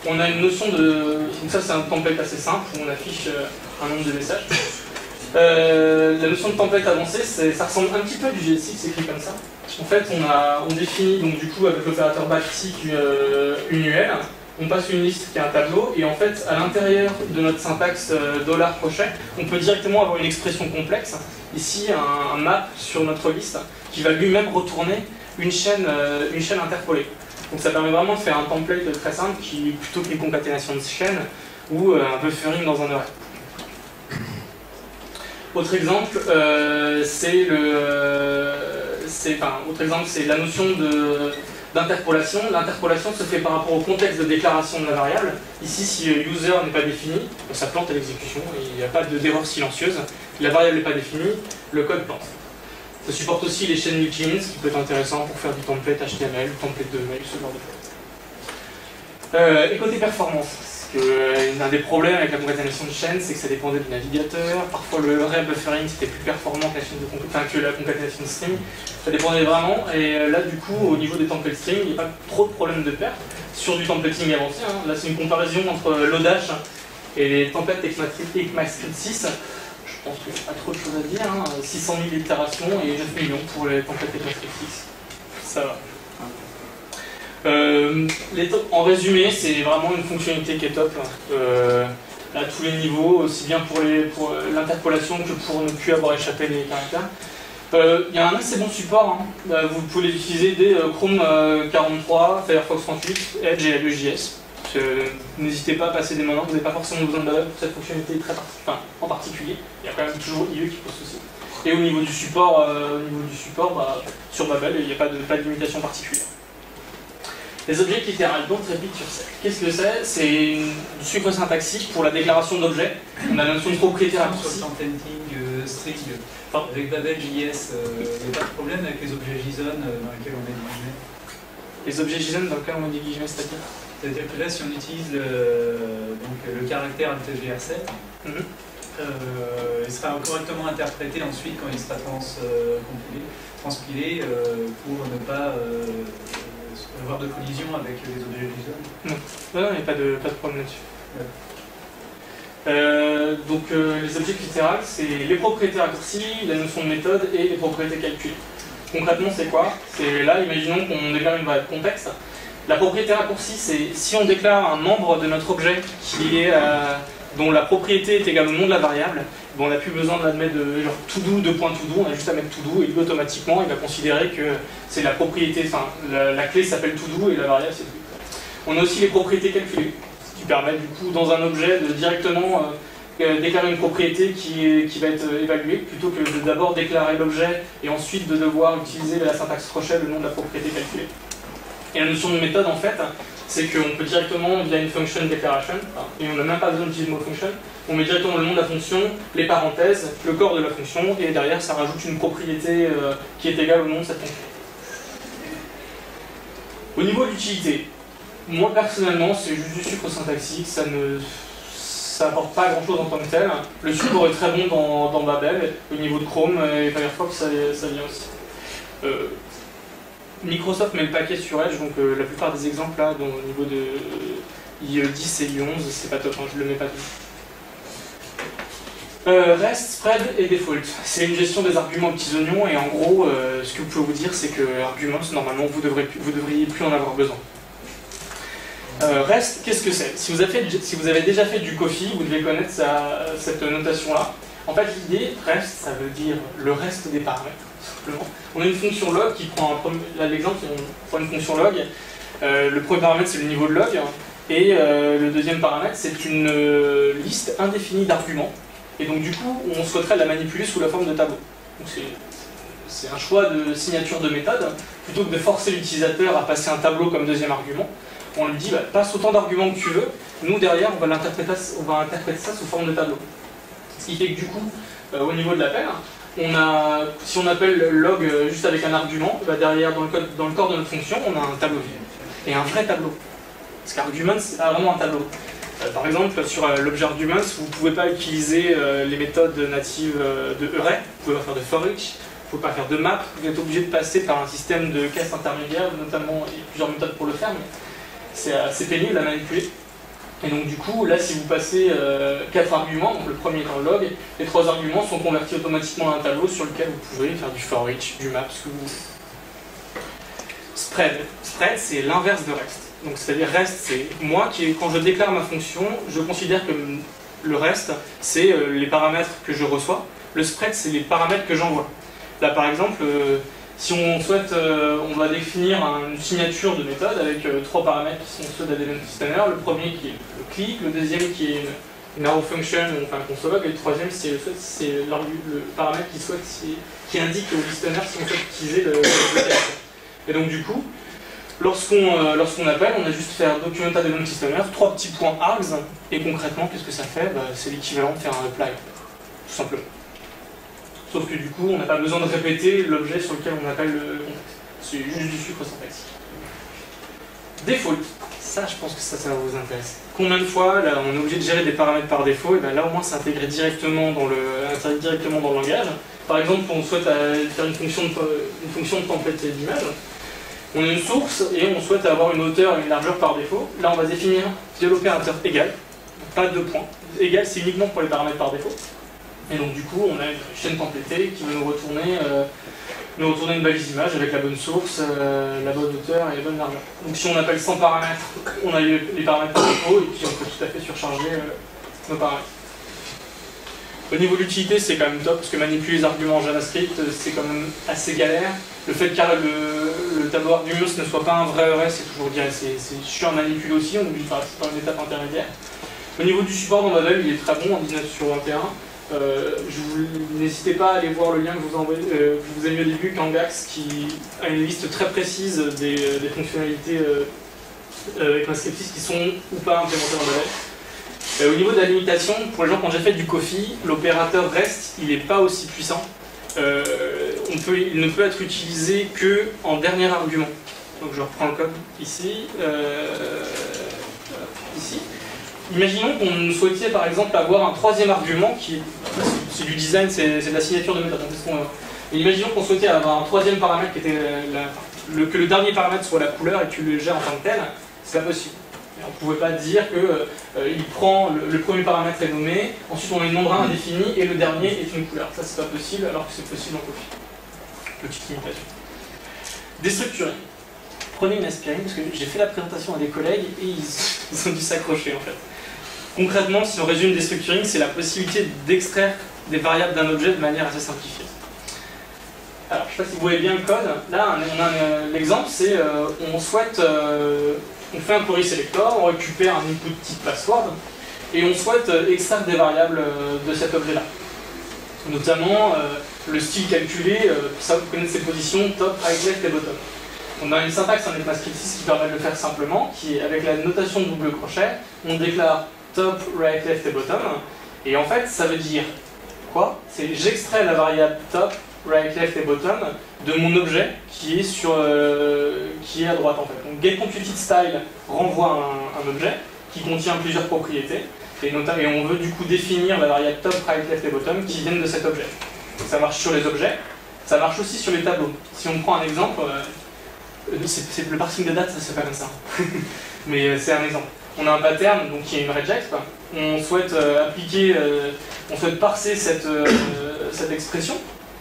on a une notion de... Donc ça c'est un template assez simple où on affiche un nombre de messages. Euh, la notion de template avancée, ça ressemble un petit peu à du J S X écrit comme ça. En fait, on, a, on définit donc du coup avec l'opérateur backtick euh, une U L, on passe une liste qui est un tableau, et en fait, à l'intérieur de notre syntaxe euh, dollar crochet, on peut directement avoir une expression complexe, ici un, un map sur notre liste, qui va lui-même retourner une chaîne, euh, une chaîne interpolée. Donc ça permet vraiment de faire un template très simple, qui, plutôt qu'une concaténation de chaînes, ou euh, un buffering dans un array. Autre exemple, euh, c'est le, euh, enfin, autre exemple, c'est la notion d'interpolation. L'interpolation se fait par rapport au contexte de déclaration de la variable. Ici, si user n'est pas défini, ça plante à l'exécution, il n'y a pas d'erreur silencieuse. La variable n'est pas définie, le code plante. Ça supporte aussi les chaînes multi-ins, ce qui peut être intéressant pour faire du template H T M L, template de mail, ce genre de choses. Euh, et côté performance. Que, euh, un des problèmes avec la concaténation de chaînes, c'est que ça dépendait du navigateur. Parfois, le array buffering c'était plus performant que la, chaîne de enfin, que la concaténation de string. Ça dépendait vraiment. Et euh, là, du coup, au niveau des templates string, il n'y a pas trop de problèmes de perte. Sur du templating avancé, hein, là, c'est une comparaison entre Lodash et les templates ECMAScript six. Je pense qu'il n'y a pas trop de choses à dire. Hein. six cent mille itérations et neuf millions pour les templates ECMAScript six. Ça va. Euh, les en résumé, c'est vraiment une fonctionnalité qui est top euh, à tous les niveaux, aussi bien pour l'interpolation que pour ne plus avoir échappé les caractères. Euh, il y a un assez bon support, hein. Vous pouvez les utiliser dès euh, Chrome euh, quarante-trois, Firefox trente-huit, Edge et L E J S. Euh, N'hésitez pas à passer des moments, vous n'avez pas forcément besoin de Babel pour cette fonctionnalité très part enfin, en particulier. Il y a quand même toujours I E qui pose souci. Et au niveau du support, euh, au niveau du support bah, sur Babel, il n'y a pas de, pas de limitation particulière. Les objets littérales, donc repeat yourself. Qu'est-ce que c'est? C'est une sucre syntaxique pour la déclaration d'objets. On a la notion de propriété raccourcie. Sur le templating euh, string, enfin, avec Babel J S, il euh, n'y a pas de problème avec les objets JSON euh, dans lesquels on met des guillemets. Les objets JSON dans lesquels on met des guillemets, c'est-à-dire? C'est-à-dire que là, si on utilise le, donc, le caractère L T G R sept, mm-hmm. euh, il sera correctement interprété ensuite quand il sera trans, euh, compilé, transpilé euh, pour ne pas euh, avoir de collision avec les objets JSON. Non, non, il n'y a pas de, pas de problème là-dessus. Ouais. Euh, donc euh, les objets littérales, c'est les propriétés raccourcies, la notion de méthode et les propriétés calculées. Concrètement, c'est quoi? C'est là, imaginons qu'on déclare une variable contexte. La propriété raccourcie, c'est si on déclare un membre de notre objet qui est, euh, dont la propriété est égale au nom de la variable, bon, on n'a plus besoin de la mettre de genre todo, de point todo, on a juste à mettre todo et lui automatiquement il va considérer que c'est la propriété, enfin la, la clé s'appelle todo et la variable c'est todo. On a aussi les propriétés calculées, ce qui permet du coup dans un objet de directement euh, déclarer une propriété qui, est, qui va être évaluée plutôt que de d'abord déclarer l'objet et ensuite de devoir utiliser la syntaxe crochet le nom de la propriété calculée. Et la notion de méthode, en fait, c'est qu'on peut directement, via une function declaration, et on n'a même pas besoin d'utiliser le mot function, on met directement le nom de la fonction, les parenthèses, le corps de la fonction, et derrière, ça rajoute une propriété euh, qui est égale au nom de cette fonction. Au niveau de l'utilité, moi personnellement, c'est juste du sucre syntaxique, ça ne ça apporte pas grand chose en tant que tel. Le support est très bon dans, dans Babel, au niveau de Chrome et Firefox, ça, ça vient aussi. Euh, Microsoft met le paquet sur Edge, donc euh, la plupart des exemples là, dans, au niveau de euh, I E dix et I E onze, c'est pas top, hein, je le mets pas tout. Euh, REST, spread et default. C'est une gestion des arguments aux petits oignons, et en gros, euh, ce que vous pouvez vous dire, c'est que arguments, normalement, vous devrez, vous devriez plus en avoir besoin. Euh, REST, qu'est-ce que c'est? Si vous avez fait, si vous avez déjà fait du Coffee, vous devez connaître sa, cette notation-là. En fait, l'idée, REST, ça veut dire le reste des paramètres. Simplement. On a une fonction log qui prend un premier. Là, l'exemple, on prend une fonction log. Euh, le premier paramètre, c'est le niveau de log. Et euh, le deuxième paramètre, c'est une euh, liste indéfinie d'arguments. Et donc, du coup, on souhaiterait la manipuler sous la forme de tableau. Donc, c'est un choix de signature de méthode. Plutôt que de forcer l'utilisateur à passer un tableau comme deuxième argument, on lui dit bah, passe autant d'arguments que tu veux. Nous, derrière, on va, on va interpréter ça sous forme de tableau. Ce qui fait que, du coup, euh, au niveau de l'appel, on a, si on appelle log juste avec un argument, bah derrière, dans le, code, dans le corps de notre fonction, on a un tableau. Et un vrai tableau. Parce qu'argument, c'est vraiment un tableau. Euh, par exemple, sur euh, l'objet arguments, vous ne pouvez pas utiliser euh, les méthodes natives euh, de array, vous ne pouvez pas faire de for each, vous ne pouvez pas faire de map, vous êtes obligé de passer par un système de caisse intermédiaire, notamment, il y a plusieurs méthodes pour le faire, mais c'est assez pénible à manipuler. Et donc du coup, là, si vous passez euh, quatre arguments, donc le premier étant le log, les trois arguments sont convertis automatiquement dans un tableau sur lequel vous pouvez faire du for each, du map, ce que vous voulez. Spread. Spread, c'est l'inverse de rest. Donc c'est-à-dire rest, c'est moi qui, quand je déclare ma fonction, je considère que le reste, c'est euh, les paramètres que je reçois. Le spread, c'est les paramètres que j'envoie. Là, par exemple, euh, si on souhaite, euh, on va définir une signature de méthode avec euh, trois paramètres qui sont ceux d'Adeline Listener. Le premier qui est le click, le deuxième qui est une, une arrow function, enfin un console, et le troisième c'est le, le paramètre qui, souhaite, qui indique au listener si on souhaite utiliser le, le Et donc du coup, lorsqu'on euh, lorsqu'on appelle, on a juste faire document Adeline Listener, trois petits points args, et concrètement, qu'est-ce que ça fait? Bah, c'est l'équivalent de faire un apply, tout simplement. Sauf que du coup, on n'a pas besoin de répéter l'objet sur lequel on appelle le contexte. C'est juste du sucre syntaxique. Default. Ça, je pense que ça, ça vous intéresse. Combien de fois, là, on est obligé de gérer des paramètres par défaut, et bien là, au moins, c'est intégré directement dans le, intégré directement dans le langage. Par exemple, on souhaite faire une fonction de, une fonction de template d'image. On a une source, et on souhaite avoir une hauteur et une largeur par défaut. Là, on va définir via l'opérateur égal, pas de points. Égal, c'est uniquement pour les paramètres par défaut. Et donc du coup, on a une chaîne templétée qui va nous retourner, euh, nous retourner une balise image avec la bonne source, euh, la bonne hauteur et la bonne largeur. Donc si on appelle sans paramètres, on a les, les paramètres par défaut et puis on peut tout à fait surcharger euh, nos paramètres. Au niveau de l'utilité, c'est quand même top parce que manipuler les arguments en JavaScript, c'est quand même assez galère. Le fait que le, le tableau arguments ne soit pas un vrai array, c'est toujours bien, c'est chiant à manipuler aussi, on oublie de passer par une étape intermédiaire. Au niveau du support dans Babel, il est très bon en dix-neuf sur vingt et un. Euh, N'hésitez pas à aller voir le lien que je vous, envoie, euh, que je vous ai mis au début, Kangax, qui a une liste très précise des, des fonctionnalités euh, avec MyScriptis qui sont ou pas implémentées dans Babel. Euh, au niveau de la limitation, pour les gens qui ont déjà fait du Coffee, l'opérateur rest, il n'est pas aussi puissant. Euh, on peut, il ne peut être utilisé que en dernier argument. Donc je reprends le code ici. Euh, ici. Imaginons qu'on souhaitait par exemple avoir un troisième argument qui c'est du design, c'est de la signature de méthode. Imaginons qu'on souhaitait avoir un troisième paramètre qui était la, le, que le dernier paramètre soit la couleur et que tu le gères en tant que tel, c'est pas possible. Et on ne pouvait pas dire que euh, il prend le, le premier paramètre est nommé, ensuite on a une nombre un indéfinie et le dernier est une couleur. Ça c'est pas possible alors que c'est possible en Coffee. Petite limitation. Déstructurer. Prenez une aspirine parce que j'ai fait la présentation à des collègues et ils, ils ont dû s'accrocher en fait. Concrètement, si on résume déstructuring, c'est la possibilité d'extraire des variables d'un objet de manière assez simplifiée. Alors, je ne sais pas si vous voyez bien le code. Là, on a l'exemple, c'est euh, on souhaite, euh, on fait un query selector, on récupère un input type password, et on souhaite euh, extraire des variables euh, de cet objet-là. Notamment euh, le style calculé, euh, ça vous connaissez ses positions, top, right, left et bottom. On a une syntaxe en ECMAScript qui permet de le faire simplement, qui est avec la notation de double crochet, on déclare top, right, left et bottom. Et en fait, ça veut dire quoi? C'est j'extrais la variable top, right, left et bottom de mon objet qui est, sur, euh, qui est à droite en fait. Donc getComputed_style renvoie un, un objet qui contient plusieurs propriétés et, et on veut du coup définir la variable top, right, left et bottom qui viennent de cet objet. Donc, ça marche sur les objets, ça marche aussi sur les tableaux. Si on prend un exemple, euh, c'est le parsing de date, ça c'est pas comme ça. Mais euh, c'est un exemple. On a un pattern, donc qui est une regex, quoi. On souhaite euh, appliquer, euh, on souhaite parser cette, euh, cette expression.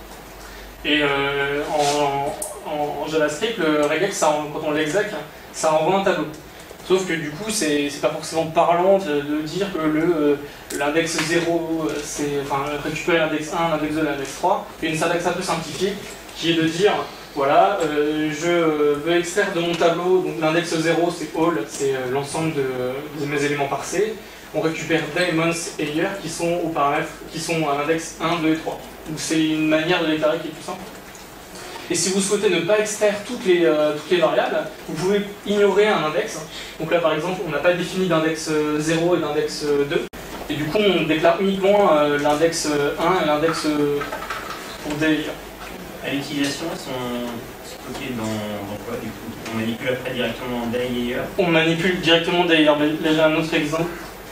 Et euh, en, en, en JavaScript, le regex, ça, quand on l'exec, ça renvoie un tableau. Sauf que du coup, c'est pas forcément parlant de, de dire que le l'index zéro, c'est enfin récupérer l'index un, l'index deux, l'index trois. Il y a une syntaxe un peu simplifiée qui est de dire voilà, euh, je veux extraire de mon tableau, donc l'index zéro c'est all, c'est euh, l'ensemble de, de mes éléments parsés. On récupère day, month et year qui sont aux paramètres, qui sont à l'index un, deux et trois. Donc c'est une manière de déclarer qui est plus simple. Et si vous souhaitez ne pas extraire toutes les, euh, toutes les variables, vous pouvez ignorer un index. Donc là par exemple, on n'a pas défini d'index zéro et d'index deux. Et du coup on déclare uniquement euh, l'index un et l'index euh, pour day et year. À l'utilisation, elles sont stockées dans, dans quoi du coup? On manipule après directement day et year? On manipule directement day et year. Là j'ai un autre exemple.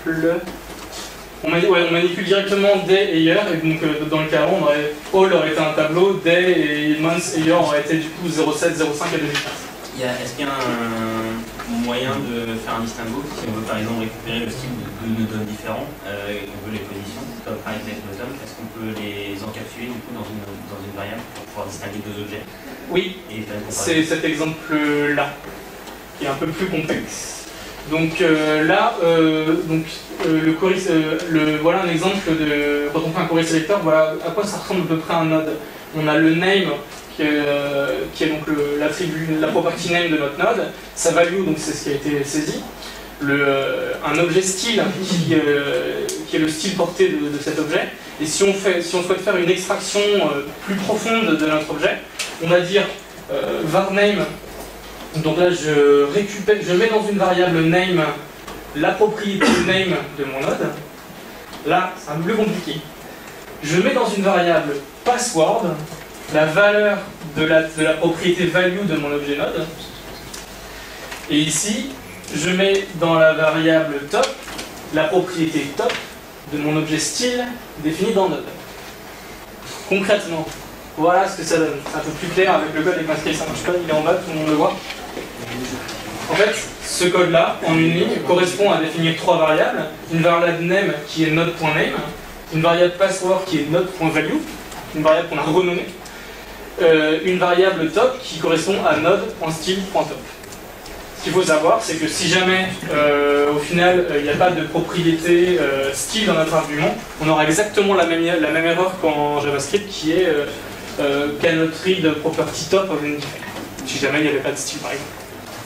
On, mani ouais, on manipule directement day et year. Et donc euh, dans le cas où, on aurait, all aurait été un tableau, day et month et year auraient été du coup zéro sept, zéro cinq et deux mille quinze. Est-ce qu'il y a un, moyen de faire un distinguo si on veut par exemple récupérer le style de deux nodes différents euh, et qu'on veut les positions, comme par exemple les bottom, est-ce qu'on peut les encapsuler du coup dans une, dans une variable pour pouvoir distinguer deux objets? Oui, c'est cet exemple-là qui est un peu plus complexe. Donc euh, là, euh, donc, euh, le, query, euh, le, voilà un exemple de quand on fait un query selector, voilà à quoi ça ressemble à peu près un node. On a le name qui est, euh, qui est donc l'attribut, la property name de notre node, sa value, donc c'est ce qui a été saisi, le, euh, un objet style qui, euh, qui est le style porté de, de cet objet. Et si on, fait, si on souhaite faire une extraction euh, plus profonde de notre objet, on va dire euh, var name. Donc là, je récupère, je mets dans une variable name la propriété name de mon node. Là, c'est un peu plus compliqué. Je mets dans une variable password la valeur de la, de la propriété value de mon objet node. Et ici, je mets dans la variable top la propriété top de mon objet style défini dans node. Concrètement, voilà ce que ça donne. C'est un peu plus clair avec le code avec MaScript, ça marche pas, il est en bas, tout le monde le voit. En fait, ce code-là, en une ligne, correspond à définir trois variables. Une variable name qui est node.name, une variable password qui est node.value, une variable qu'on a renommée, euh, une variable top qui correspond à node.style.top. Ce qu'il faut savoir, c'est que si jamais, euh, au final, il euh, n'y a pas de propriété euh, style dans notre argument, on aura exactement la même, la même erreur qu'en JavaScript qui est euh, euh, cannot read property top of any defect. Si jamais il n'y avait pas de style, par exemple.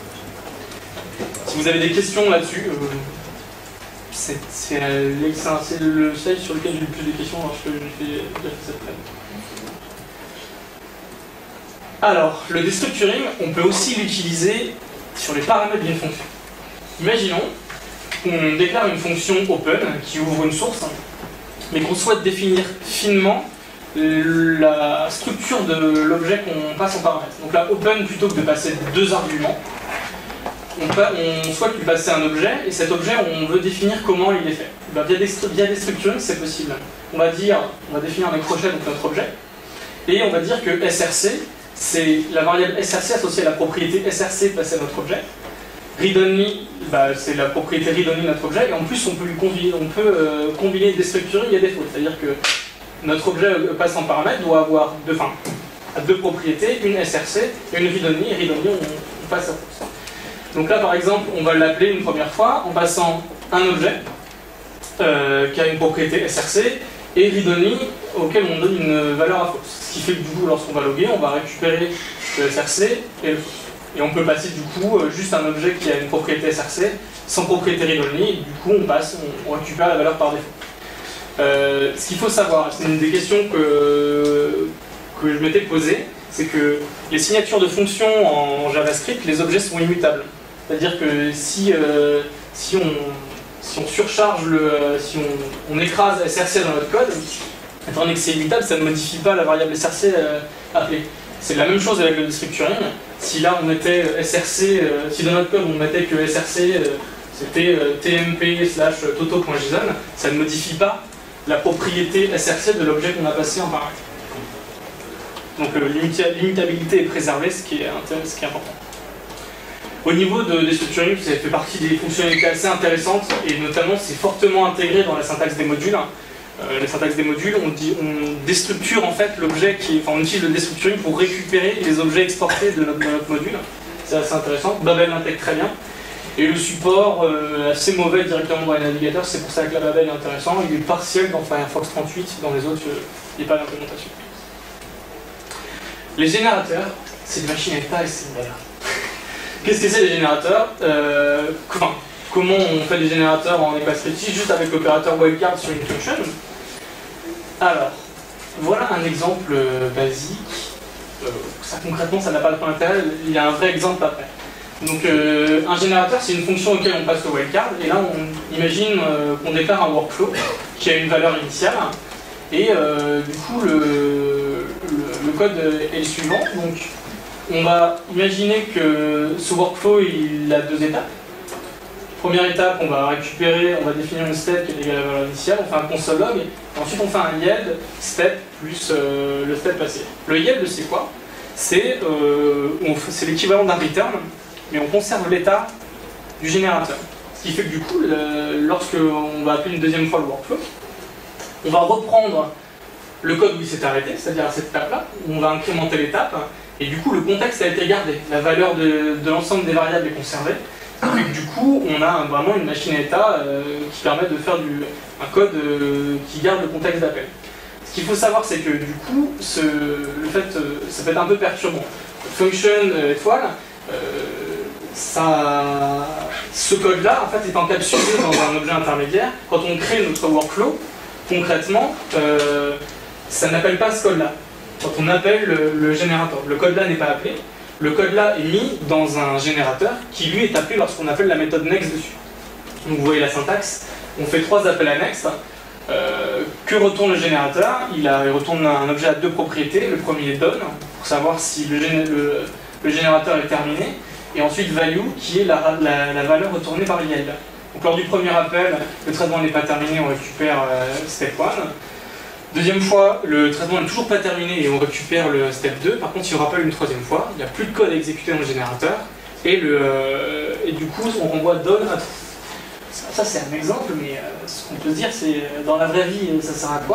Si vous avez des questions là-dessus, euh, c'est le slide sur lequel j'ai le plus de questions lorsque j'ai fait cette thème. Alors, le destructuring, on peut aussi l'utiliser sur les paramètres d'une fonction. Imaginons qu'on déclare une fonction open qui ouvre une source, mais qu'on souhaite définir finement la structure de l'objet qu'on passe en paramètre. Donc là, open, plutôt que de passer deux arguments, on, on souhaite lui passer un objet, et cet objet, on veut définir comment il est fait. Ben, via, des, via des structuring, c'est possible. On va dire, on va définir un crochet, donc notre objet, et on va dire que src, c'est la variable src associée à la propriété src passée à notre objet. Read-only, bah, c'est la propriété read-only de notre objet, et en plus, on peut, lui combiner, on peut euh, combiner des structuring et des défaut. C'est-à-dire que notre objet passe en paramètre doit avoir deux, enfin, deux propriétés, une src et une read-only, et read-only, on, on passe à false. Donc là, par exemple, on va l'appeler une première fois en passant un objet euh, qui a une propriété src et read-only auquel on donne une valeur à false. Ce qui fait que du coup, lorsqu'on va loguer, on va récupérer le src et le false. Et on peut passer du coup juste un objet qui a une propriété src sans propriété read-only, et du coup on passe, on, on récupère la valeur par défaut. Euh, ce qu'il faut savoir, c'est une des questions que, que je m'étais posée, c'est que les signatures de fonctions en JavaScript, les objets sont immutables. C'est-à-dire que si, euh, si, on, si on surcharge, le, si on, on écrase src dans notre code, étant donné que c'est immutable, ça ne modifie pas la variable src euh, appelée. C'est la même chose avec le destructuring. Si là on mettait src, euh, si dans notre code on mettait que src euh, c'était euh, tmp slash toto.json, ça ne modifie pas la propriété src de l'objet qu'on a passé en paramètre. Donc euh, l'immutabilité est préservée, ce qui est, ce qui est important. Au niveau de destructuring, ça fait partie des fonctionnalités assez intéressantes, et notamment c'est fortement intégré dans la syntaxe des modules. Euh, la syntaxe des modules, on, dit, on déstructure en fait l'objet qui, enfin on utilise le destructuring pour récupérer les objets exportés de notre, de notre module. C'est assez intéressant. Babel l'intègre très bien. Et le support euh, assez mauvais directement dans les navigateurs, c'est pour ça que la Babel est intéressant. Il est partiel dans Firefox trente-huit, dans les autres, euh, il n'y a pas d'implémentation. Les générateurs, c'est des machines à état et c'est voilà. Qu'est-ce que c'est les générateurs? euh, comment, comment on fait des générateurs en ECMAScript juste avec l'opérateur wildcard sur une function? Alors, voilà un exemple basique. Euh, ça, concrètement, ça n'a pas trop d'intérêt. Il y a un vrai exemple après. Donc, euh, un générateur, c'est une fonction auquel on passe le wildcard. Et là, on imagine euh, qu'on déclare un workflow qui a une valeur initiale. Et euh, du coup, le, le, le code est le suivant. Donc, on va imaginer que ce workflow, il a deux étapes. Première étape, on va récupérer, on va définir une step qui est égale à la valeur initiale, on fait un console log, et ensuite on fait un yield step plus euh, le step passé. Le yield, c'est quoi? C'est euh, l'équivalent d'un return, mais on conserve l'état du générateur. Ce qui fait que du coup, lorsqu'on va appeler une deuxième fois le workflow, on va reprendre le code où il s'est arrêté, c'est-à-dire à cette étape-là, où on va incrémenter l'étape, et du coup le contexte a été gardé, la valeur de, de l'ensemble des variables est conservée, et du coup on a vraiment une machine à état euh, qui permet de faire du, un code euh, qui garde le contexte d'appel. Ce qu'il faut savoir, c'est que du coup, ce, le fait, euh, ça peut être un peu perturbant. Function euh, étoile, euh, ça, ce code-là en fait est encapsulé dans un objet intermédiaire. Quand on crée notre workflow, concrètement, euh, ça n'appelle pas ce code-là. Quand on appelle le, le générateur, le code-là n'est pas appelé. Le code-là est mis dans un générateur qui lui est appelé lorsqu'on appelle la méthode next dessus. Donc vous voyez la syntaxe. On fait trois appels à next. Euh, que retourne le générateur? il, a, il retourne un objet à deux propriétés. Le premier est done, pour savoir si le, géné le, le générateur est terminé. Et ensuite value, qui est la, la, la valeur retournée par yield. Donc lors du premier appel, le traitement n'est pas terminé, on récupère euh, step un. Deuxième fois, le traitement n'est toujours pas terminé et on récupère le step deux. Par contre, si on rappelle une troisième fois, il n'y a plus de code à exécuter dans le générateur. Et, le, euh, et du coup, on renvoie done à true. Ça, c'est un exemple, mais euh, ce qu'on peut se dire, c'est dans la vraie vie, ça sert à quoi?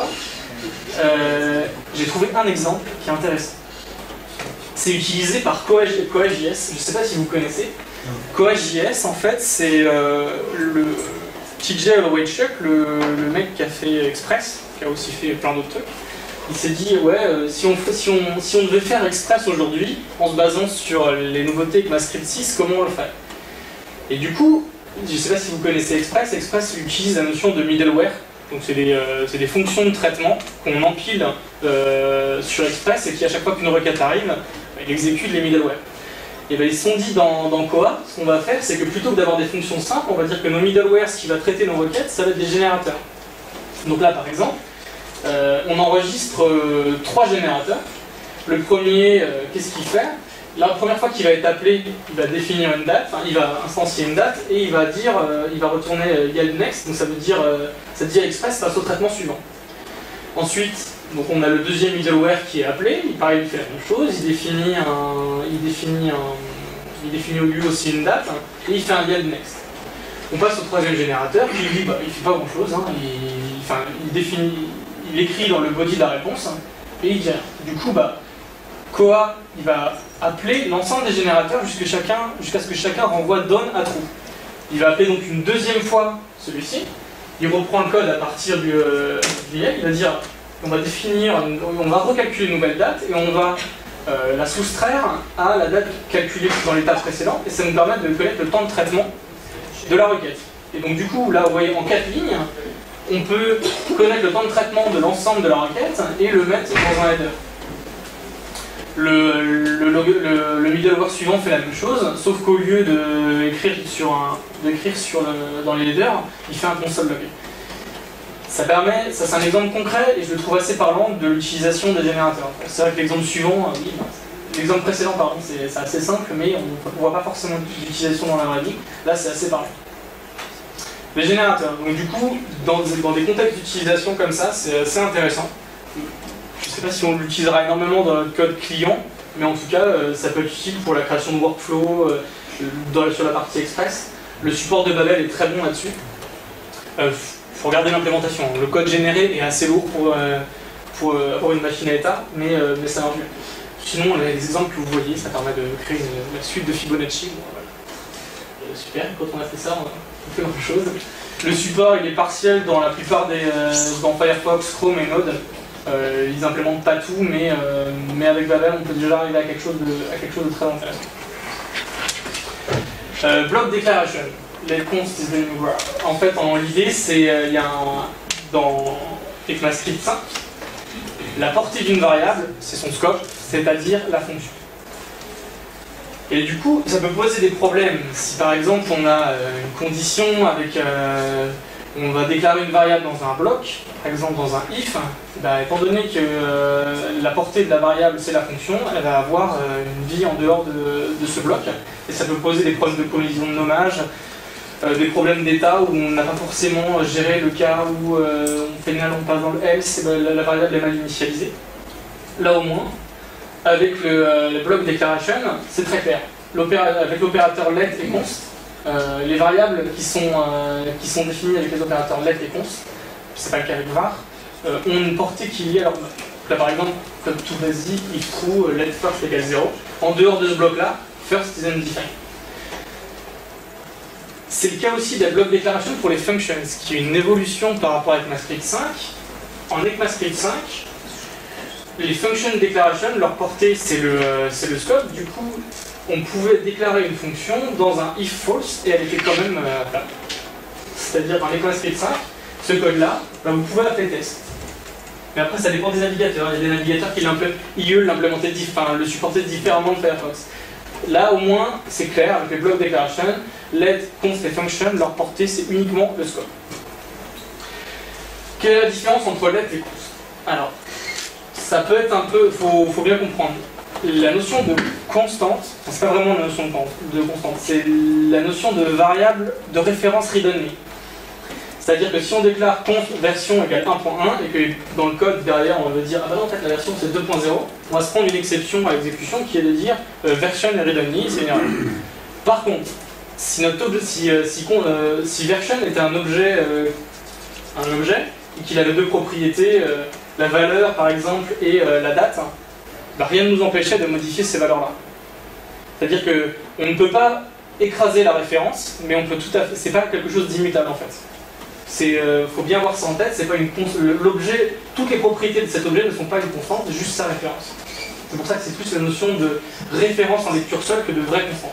euh, J'ai trouvé un exemple qui est intéressant. C'est utilisé par Koa.js, je ne sais pas si vous connaissez. Koa.js, en fait, c'est euh, le T J Wojciech, le, le mec qui a fait Express, qui a aussi fait plein d'autres trucs. Il s'est dit, ouais, euh, si, on fait, si, on, si on devait faire Express aujourd'hui, en se basant sur les nouveautés avec MassScript six, comment on le ferait? Et du coup, je ne sais pas si vous connaissez Express, Express utilise la notion de middleware. Donc c'est des, euh, des fonctions de traitement qu'on empile euh, sur Express et qui, à chaque fois qu'une requête arrive, il exécute les middleware. Et bien ils se sont dit dans, dans Koa, ce qu'on va faire, c'est que plutôt que d'avoir des fonctions simples, on va dire que nos middleware, ce qui va traiter nos requêtes, ça va être des générateurs. Donc là, par exemple, euh, on enregistre euh, trois générateurs. Le premier, euh, qu'est-ce qu'il fait? La première fois qu'il va être appelé, il va définir une date, enfin, il va instancier une date et il va dire, euh, il va retourner euh, yield next, donc ça veut dire, euh, ça veut dire express passe au traitement suivant. Ensuite, donc on a le deuxième middleware qui est appelé, il pareil, il fait la même chose, il définit un, il définit un, il définit lui aussi une date et il fait un yield next. On passe au troisième générateur qui lui, bah, il fait pas grand chose, hein, il, enfin, il définit, il écrit dans le body de la réponse et il dit rien. Du coup, bah, Koa, il va appeler l'ensemble des générateurs jusqu'à chacun, jusqu'à ce que chacun renvoie done à true. Il va appeler donc une deuxième fois celui-ci. Il reprend le code à partir du euh, V L. Il va dire, on va définir, on va recalculer une nouvelle date et on va euh, la soustraire à la date calculée dans l'étape précédente. Et ça nous permet de connaître le temps de traitement de la requête. Et donc du coup, là, vous voyez en quatre lignes, on peut connaître le temps de traitement de l'ensemble de la requête et le mettre dans un header. Le, le, le, le middleware suivant fait la même chose, sauf qu'au lieu d'écrire sur un, d'écrire sur le, dans les headers, il fait un console log. Ça permet, ça c'est un exemple concret et je le trouve assez parlant de l'utilisation des générateurs. C'est vrai que l'exemple suivant, oui, l'exemple précédent pardon, c'est assez simple, mais on ne voit pas forcément l'utilisation dans la vraie vie. Là, c'est assez parlant. Les générateurs. Donc du coup, dans, dans des contextes d'utilisation comme ça, c'est assez intéressant. Je ne sais pas si on l'utilisera énormément dans notre code client, mais en tout cas, euh, ça peut être utile pour la création de workflow euh, dans, sur la partie Express. Le support de Babel est très bon là-dessus. Il euh, faut regarder l'implémentation. Le code généré est assez lourd pour, euh, pour euh, avoir une machine à état, mais, euh, mais ça marche bien. Sinon, les exemples que vous voyez, ça permet de créer une, la suite de Fibonacci. Bon, voilà. euh, super, quand on a fait ça, on a fait grand chose. Le support, il est partiel dans la plupart des... Euh, dans Firefox, Chrome et Node. Euh, ils implémentent pas tout, mais, euh, mais avec Babel, on peut déjà arriver à quelque chose de, à quelque chose de très intéressant. Euh, block declaration. Let const is the new word. En fait, l'idée, c'est il euh, y a un, dans ECMAScript cinq, la portée d'une variable, c'est son scope, c'est-à-dire la fonction. Et du coup, ça peut poser des problèmes. Si par exemple, on a euh, une condition avec... Euh, on va déclarer une variable dans un bloc, par exemple dans un if, bah, étant donné que euh, la portée de la variable c'est la fonction, elle va avoir euh, une vie en dehors de, de ce bloc, et ça peut poser des problèmes de collision de nommage, euh, des problèmes d'état où on n'a pas forcément géré le cas où euh, on fait null, on passe dans le else, et bah, la, la variable est mal initialisée. Là au moins, avec le, euh, le block declaration, c'est très clair. Avec l'opérateur let et const, euh, les variables qui sont, euh, qui sont définies avec les opérateurs let et const, c'est pas le cas avec var, euh, ont une portée qui est liée à leur bloc. Là par exemple, comme tout basique, if true, let first égale zéro. En dehors de ce bloc-là, first is undefined. C'est le cas aussi des block declaration pour les functions, qui est une évolution par rapport à ECMAScript cinq. En ECMAScript cinq, les function declaration, leur portée c'est le, c'est le scope, du coup on pouvait déclarer une fonction dans un if false et elle était quand même euh, valable. C'est-à-dire dans ECMAScript cinq, ce code-là, ben, vous pouvez l'appeler test. Mais après ça dépend des navigateurs, il y a des navigateurs qui I E l'implémentaient, enfin le supportaient différemment de Firefox. Là au moins c'est clair, avec les block declaration, let, const et function, leur portée c'est uniquement le scope. Quelle est la différence entre let et const? Alors, ça peut être un peu, faut, faut bien comprendre. La notion de constante, c'est pas vraiment la notion de constante, c'est la notion de variable de référence read-only. C'est-à-dire que si on déclare const version égale un point un et que dans le code derrière on veut dire ah bah non en fait la version c'est deux point zéro, on va se prendre une exception à l'exécution qui est de dire euh, version est read-only, c'est une erreur. Par contre, si, notre objet, si, euh, si, euh, si version était un objet, euh, un objet et qu'il avait deux propriétés, euh, la valeur par exemple et euh, la date, hein, bah, rien ne nous empêchait de modifier ces valeurs-là. C'est-à-dire qu'on ne peut pas écraser la référence, mais on peut tout à fait. C'est pas quelque chose d'immutable en fait. Il euh, faut bien avoir ça en tête. C'est pas une l'objet. Toutes les propriétés de cet objet ne sont pas une constante, c'est juste sa référence. C'est pour ça que c'est plus la notion de référence en lecture seule que de vraie constante.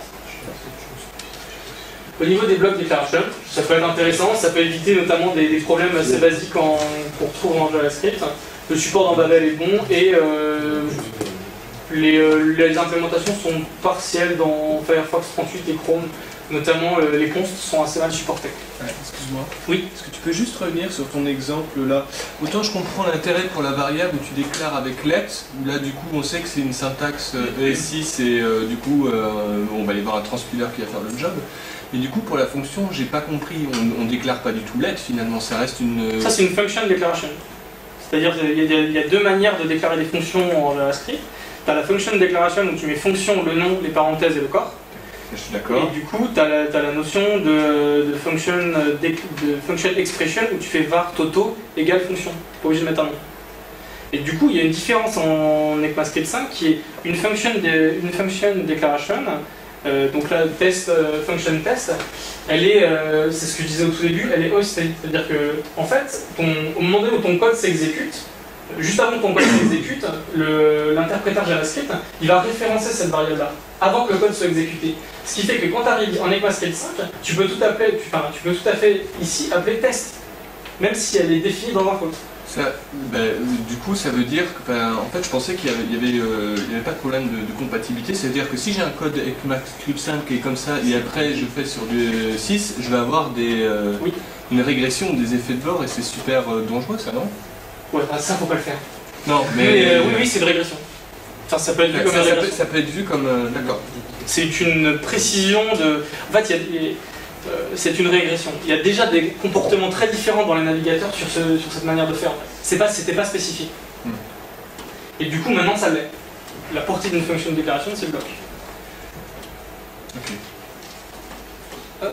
Au niveau des blocs declaration, ça peut être intéressant, ça peut éviter notamment des, des problèmes assez basiques qu'on retrouve en JavaScript. Le support dans Babel est bon et euh, les, euh, les implémentations sont partielles dans Firefox trente-huit et Chrome, notamment euh, les consts sont assez mal supportés. Ouais, excuse-moi. Oui. Est-ce que tu peux juste revenir sur ton exemple là? Autant je comprends l'intérêt pour la variable où tu déclares avec let, où là du coup on sait que c'est une syntaxe euh, E S six et euh, du coup euh, on va aller voir un transpiler qui va faire le job. Mais du coup pour la fonction, j'ai pas compris, on, on déclare pas du tout let finalement, ça reste une... Ça c'est une function declaration. C'est-à-dire qu'il y, y a deux manières de déclarer des fonctions en JavaScript. Tu as la function declaration où tu mets fonction, le nom, les parenthèses et le corps. Je suis d'accord. Et du coup, tu as, as la notion de, de, function, de, de function expression où tu fais var toto égale fonction. Tu n'es pas obligé de mettre un nom. Et du coup, il y a une différence en ECMAScript cinq qui est une function, de, une function declaration. Euh, donc là, test, euh, function test, elle est, euh, c'est ce que je disais au tout début, elle est hostée. C'est-à-dire que, en fait, ton, au moment où ton code s'exécute, juste avant que ton code s'exécute, l'interpréteur JavaScript, il va référencer cette variable-là, avant que le code soit exécuté. Ce qui fait que quand tu arrives en ECMAScript cinq, tu peux tout appeler, tu, enfin, tu peux tout à fait ici appeler test, même si elle est définie dans un code. Ça, bah, du coup, ça veut dire que, en fait, je pensais qu'il n'y avait, il y avait, euh, il y avait pas de problème de, de compatibilité. C'est-à-dire que si j'ai un code ECMAScript cinq qui est comme ça, et après je fais sur du six, je vais avoir des, euh, oui. une régression des effets de bord, et c'est super euh, dangereux, ça, non? Ouais, bah, ça, faut pas le faire. Non, mais... mais euh, oui, oui, c'est une régression. Enfin, ça peut être vu ça, comme ça, une ça, régression. peut, ça peut être vu comme... Euh, D'accord. C'est une précision de... En fait, il y a... Euh, c'est une régression. Il y a déjà des comportements très différents dans les navigateurs sur, ce, sur cette manière de faire. En fait. C'est pas, c'était pas spécifique. Hmm. Et du coup, maintenant, ça l'est. La portée d'une function de déclaration, c'est le bloc. Ok. Euh,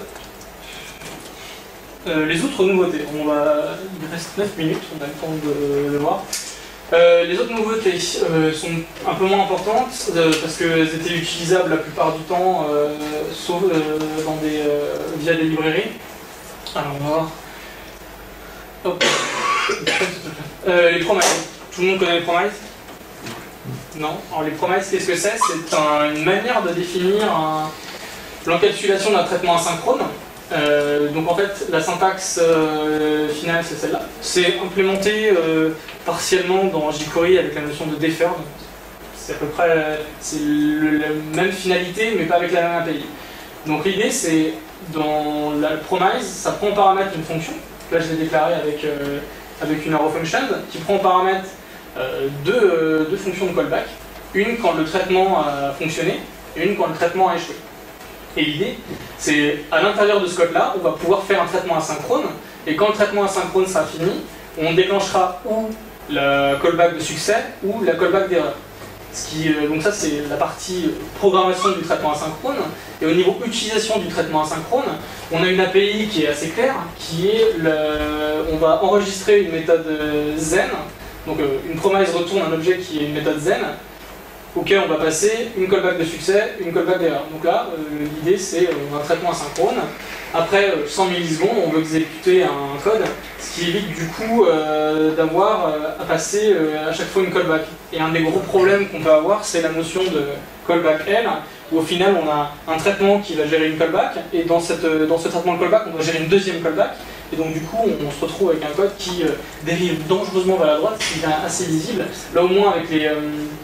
euh, les autres nouveautés. On va... Il reste neuf minutes, on a le temps de le voir. Euh, les autres nouveautés euh, sont un peu moins importantes euh, parce qu'elles étaient utilisables la plupart du temps euh, sauf euh, dans des, euh, via des librairies. Alors on va voir. Hop. Euh, les promises. Tout le monde connaît les promises? Non. Alors les promises, qu'est-ce que c'est? C'est un, une manière de définir l'encapsulation d'un traitement asynchrone. Euh, donc en fait, la syntaxe euh, finale, c'est celle-là. C'est implémenté euh, partiellement dans jQuery avec la notion de deferred. C'est à peu près c'est la même finalité, mais pas avec la même A P I. Donc l'idée, c'est dans la promise, ça prend en paramètre une fonction. Là, je l'ai déclaré avec, euh, avec une arrow function qui prend en paramètre euh, deux, euh, deux fonctions de callback. Une quand le traitement a fonctionné et une quand le traitement a échoué. Et l'idée, c'est à l'intérieur de ce code-là, on va pouvoir faire un traitement asynchrone, et quand le traitement asynchrone sera fini, on déclenchera ou la callback de succès ou la callback d'erreur. Ce qui, euh, donc ça c'est la partie programmation du traitement asynchrone. Et au niveau utilisation du traitement asynchrone, on a une A P I qui est assez claire, qui est le, on va enregistrer une méthode zen, donc euh, une promise retourne un objet qui est une méthode zen, auquel on va passer une callback de succès, une callback d'erreur. Donc là, euh, l'idée c'est euh, un traitement asynchrone. Après euh, cent millisecondes, on veut exécuter un code, ce qui évite du coup euh, d'avoir euh, à passer euh, à chaque fois une callback. Et un des gros problèmes qu'on peut avoir, c'est la notion de callback L, où au final on a un traitement qui va gérer une callback, et dans, cette, dans ce traitement de callback, on va gérer une deuxième callback. Et donc du coup, on, on se retrouve avec un code qui euh, dérive dangereusement vers la droite, ce qui devient assez lisible. Là au moins avec les... Euh,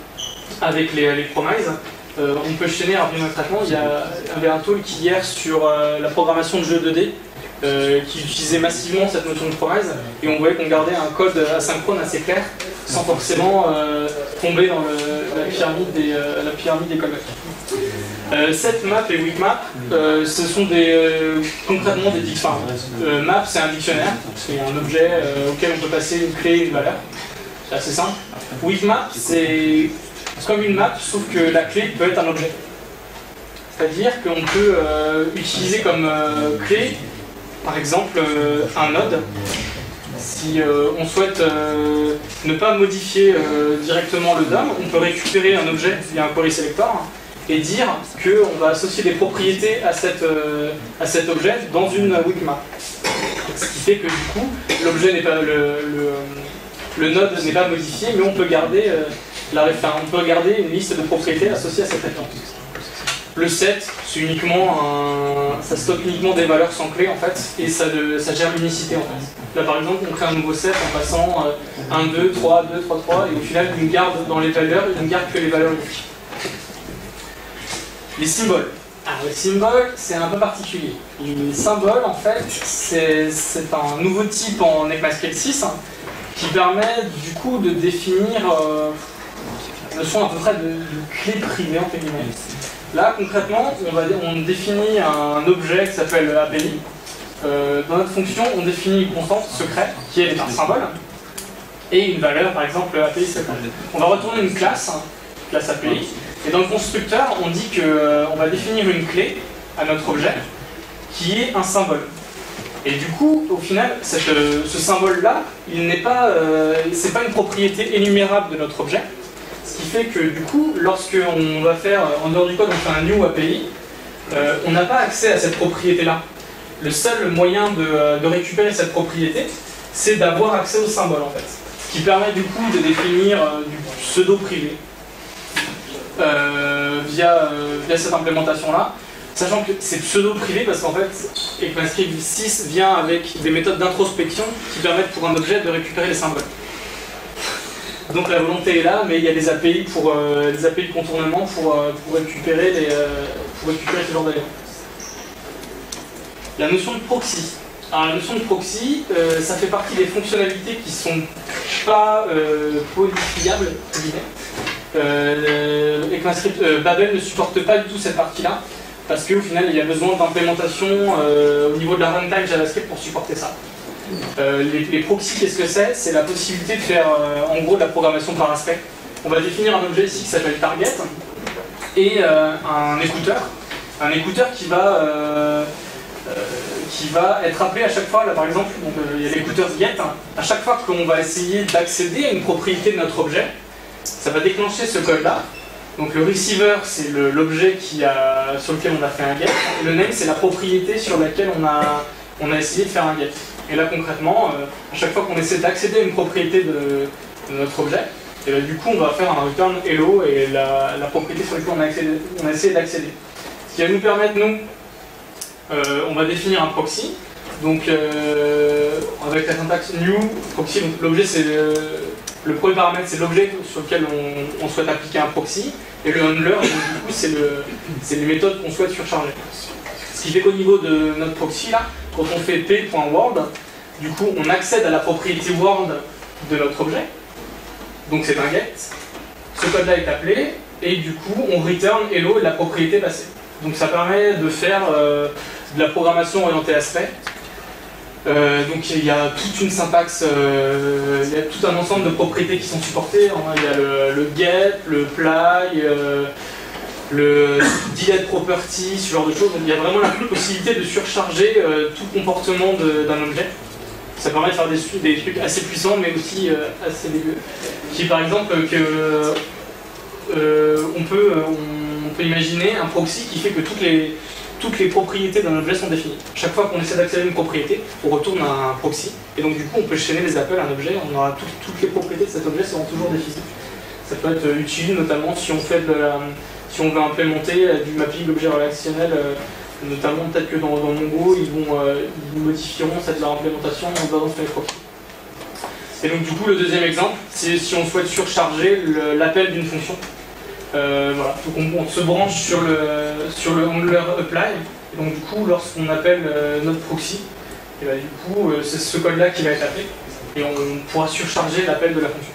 avec les, les promises, euh, on peut chaîner rapidement le traitement. Il y avait un talk hier sur euh, la programmation de jeux deux D euh, qui utilisait massivement cette notion de promise, et on voyait qu'on gardait un code asynchrone assez clair sans forcément euh, tomber dans le, la pyramide des, euh, la pyramide des callbacks. Euh, set map et weak map, euh, ce sont des, euh, concrètement des dictionnaires. Euh, map c'est un dictionnaire, c'est un objet euh, auquel on peut passer une clé et une valeur. C'est assez simple. Weak map c'est comme une map, sauf que la clé peut être un objet. C'est-à-dire qu'on peut euh, utiliser comme euh, clé, par exemple, euh, un node. Si euh, on souhaite euh, ne pas modifier euh, directement le D O M, on peut récupérer un objet via un query selector et dire qu'on va associer des propriétés à, cette, euh, à cet objet dans une weak map. Ce qui fait que du coup, l'objet n'est pas le, le, le node n'est pas modifié, mais on peut garder euh, La, enfin, on peut regarder une liste de propriétés associées à cette référence. Le set, c'est uniquement un... ça stocke uniquement des valeurs sans clé en fait, et ça, de... ça gère l'unicité en fait. Là par exemple, on crée un nouveau set en passant euh, un, deux, trois, deux, trois, trois, et au final, il ne garde dans les valeurs, il ne garde que les valeurs uniques. Les symboles. Alors, les symboles, c'est un peu particulier. Les symboles, en fait, c'est un nouveau type en ECMAScript six hein, qui permet du coup de définir euh, notion à peu près de, de clé privée entre guillemets. Là concrètement, on, va, on définit un objet qui s'appelle A P I. Euh, dans notre fonction, on définit une constante secret qui est un symbole et une valeur, par exemple A P I secret. On va retourner une classe, classe A P I, et dans le constructeur, on dit qu'on euh, va définir une clé à notre objet qui est un symbole. Et du coup, au final, cette, euh, ce symbole-là, il n'est pas, euh, c'est pas une propriété énumérable de notre objet. Ce qui fait que du coup, lorsqu'on va faire, en dehors du code, on fait un new A P I, euh, on n'a pas accès à cette propriété-là. Le seul moyen de, de récupérer cette propriété, c'est d'avoir accès au symbole en fait. Ce qui permet du coup de définir euh, du pseudo privé euh, via, euh, via cette implémentation-là. Sachant que c'est pseudo privé parce qu'en fait, ECMAScript six vient avec des méthodes d'introspection qui permettent pour un objet de récupérer les symboles. Donc la volonté est là, mais il y a des A P I pour euh, des A P I de contournement pour, euh, pour récupérer les, euh, pour récupérer ce genre d'éléments. La notion de proxy. Alors la notion de proxy, euh, ça fait partie des fonctionnalités qui sont pas euh, codifiables. Euh, ECMAScript, euh, Babel ne supporte pas du tout cette partie-là, parce qu'au final il y a besoin d'implémentation euh, au niveau de la runtime JavaScript pour supporter ça. Euh, les, les proxys, qu'est-ce que c'est? C'est la possibilité de faire euh, en gros de la programmation par aspect. On va définir un objet ici qui s'appelle target et euh, un écouteur. Un écouteur qui va, euh, euh, qui va être appelé à chaque fois, là par exemple, donc, euh, il y a l'écouteur get, à chaque fois qu'on va essayer d'accéder à une propriété de notre objet, ça va déclencher ce code-là. Donc le receiver, c'est l'objet qui a, sur lequel on a fait un get, et le name, c'est la propriété sur laquelle on a, on a essayé de faire un get. Et là concrètement, euh, à chaque fois qu'on essaie d'accéder à une propriété de, de notre objet, et là, du coup on va faire un return hello et la, la propriété sur laquelle on a, accédé, on a essayé d'accéder. Ce qui va nous permettre, nous, euh, on va définir un proxy, donc euh, avec la syntaxe new proxy, donc l'objet c'est le, le premier paramètre, c'est l'objet sur lequel on, on souhaite appliquer un proxy, et le handler, donc, du coup c'est le, les méthodes qu'on souhaite surcharger. Ce qui fait qu'au niveau de notre proxy là, quand on fait p.word, du coup on accède à la propriété word de notre objet, donc c'est un get, ce code là est appelé, et du coup on return hello la propriété passée. Donc ça permet de faire euh, de la programmation orientée aspect. Euh, donc il y a toute une syntaxe, euh, il y a tout un ensemble de propriétés qui sont supportées. Hein. Il y a le, le get, le fly, euh, le delete property, ce genre de choses. Donc il y a vraiment la possibilité de surcharger euh, tout comportement d'un objet. Ça permet de faire des, des trucs assez puissants, mais aussi euh, assez dégueux. Qui par exemple que euh, on, peut, on peut imaginer un proxy qui fait que toutes les toutes les propriétés d'un objet sont définies. Chaque fois qu'on essaie d'accéder à une propriété, on retourne à un proxy, et donc du coup on peut chaîner les appels à un objet, on aura tout, toutes les propriétés de cet objet seront toujours définies. Ça peut être utile notamment si on fait de la, si on veut implémenter du mapping objet relationnel, euh, notamment peut-être que dans, dans Mongo, ils, vont, euh, ils modifieront cette leur implémentation en basant sur les proxys. Et donc du coup le deuxième exemple, c'est si on souhaite surcharger l'appel d'une fonction. Euh, voilà. Donc on, on se branche sur le, sur le handler apply, et donc du coup lorsqu'on appelle euh, notre proxy, et bah, du coup euh, c'est ce code là qui va être appelé, et on pourra surcharger l'appel de la fonction.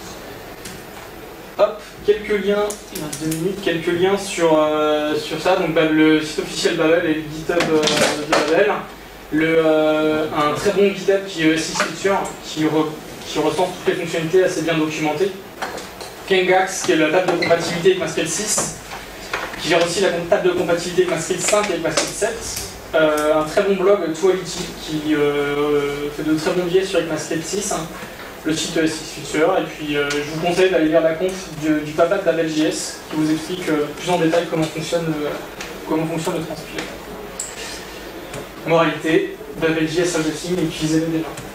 Hop, quelques liens, il reste deux minutes, quelques liens sur, euh, sur ça, donc bah, le site officiel Babel et le GitHub euh, de Babel, le, euh, un très bon GitHub qui est E S six Feature, qui, re, qui recense toutes les fonctionnalités assez bien documentées. Kengax, qui est la table de compatibilité avec MaSQL six, qui gère aussi la table de compatibilité avec MaSQL cinq et avec MaSQL sept. Euh, un très bon blog, Tuality, qui euh, fait de très bons biais sur avec MaSQL six, hein, le site E S six Feature. Et puis euh, je vous conseille d'aller lire la conf du, du papa de Babel.js, qui vous explique euh, plus en détail comment fonctionne, euh, comment fonctionne le transpiler. Moralité, Babel.js Everything, utilisez-le déjà.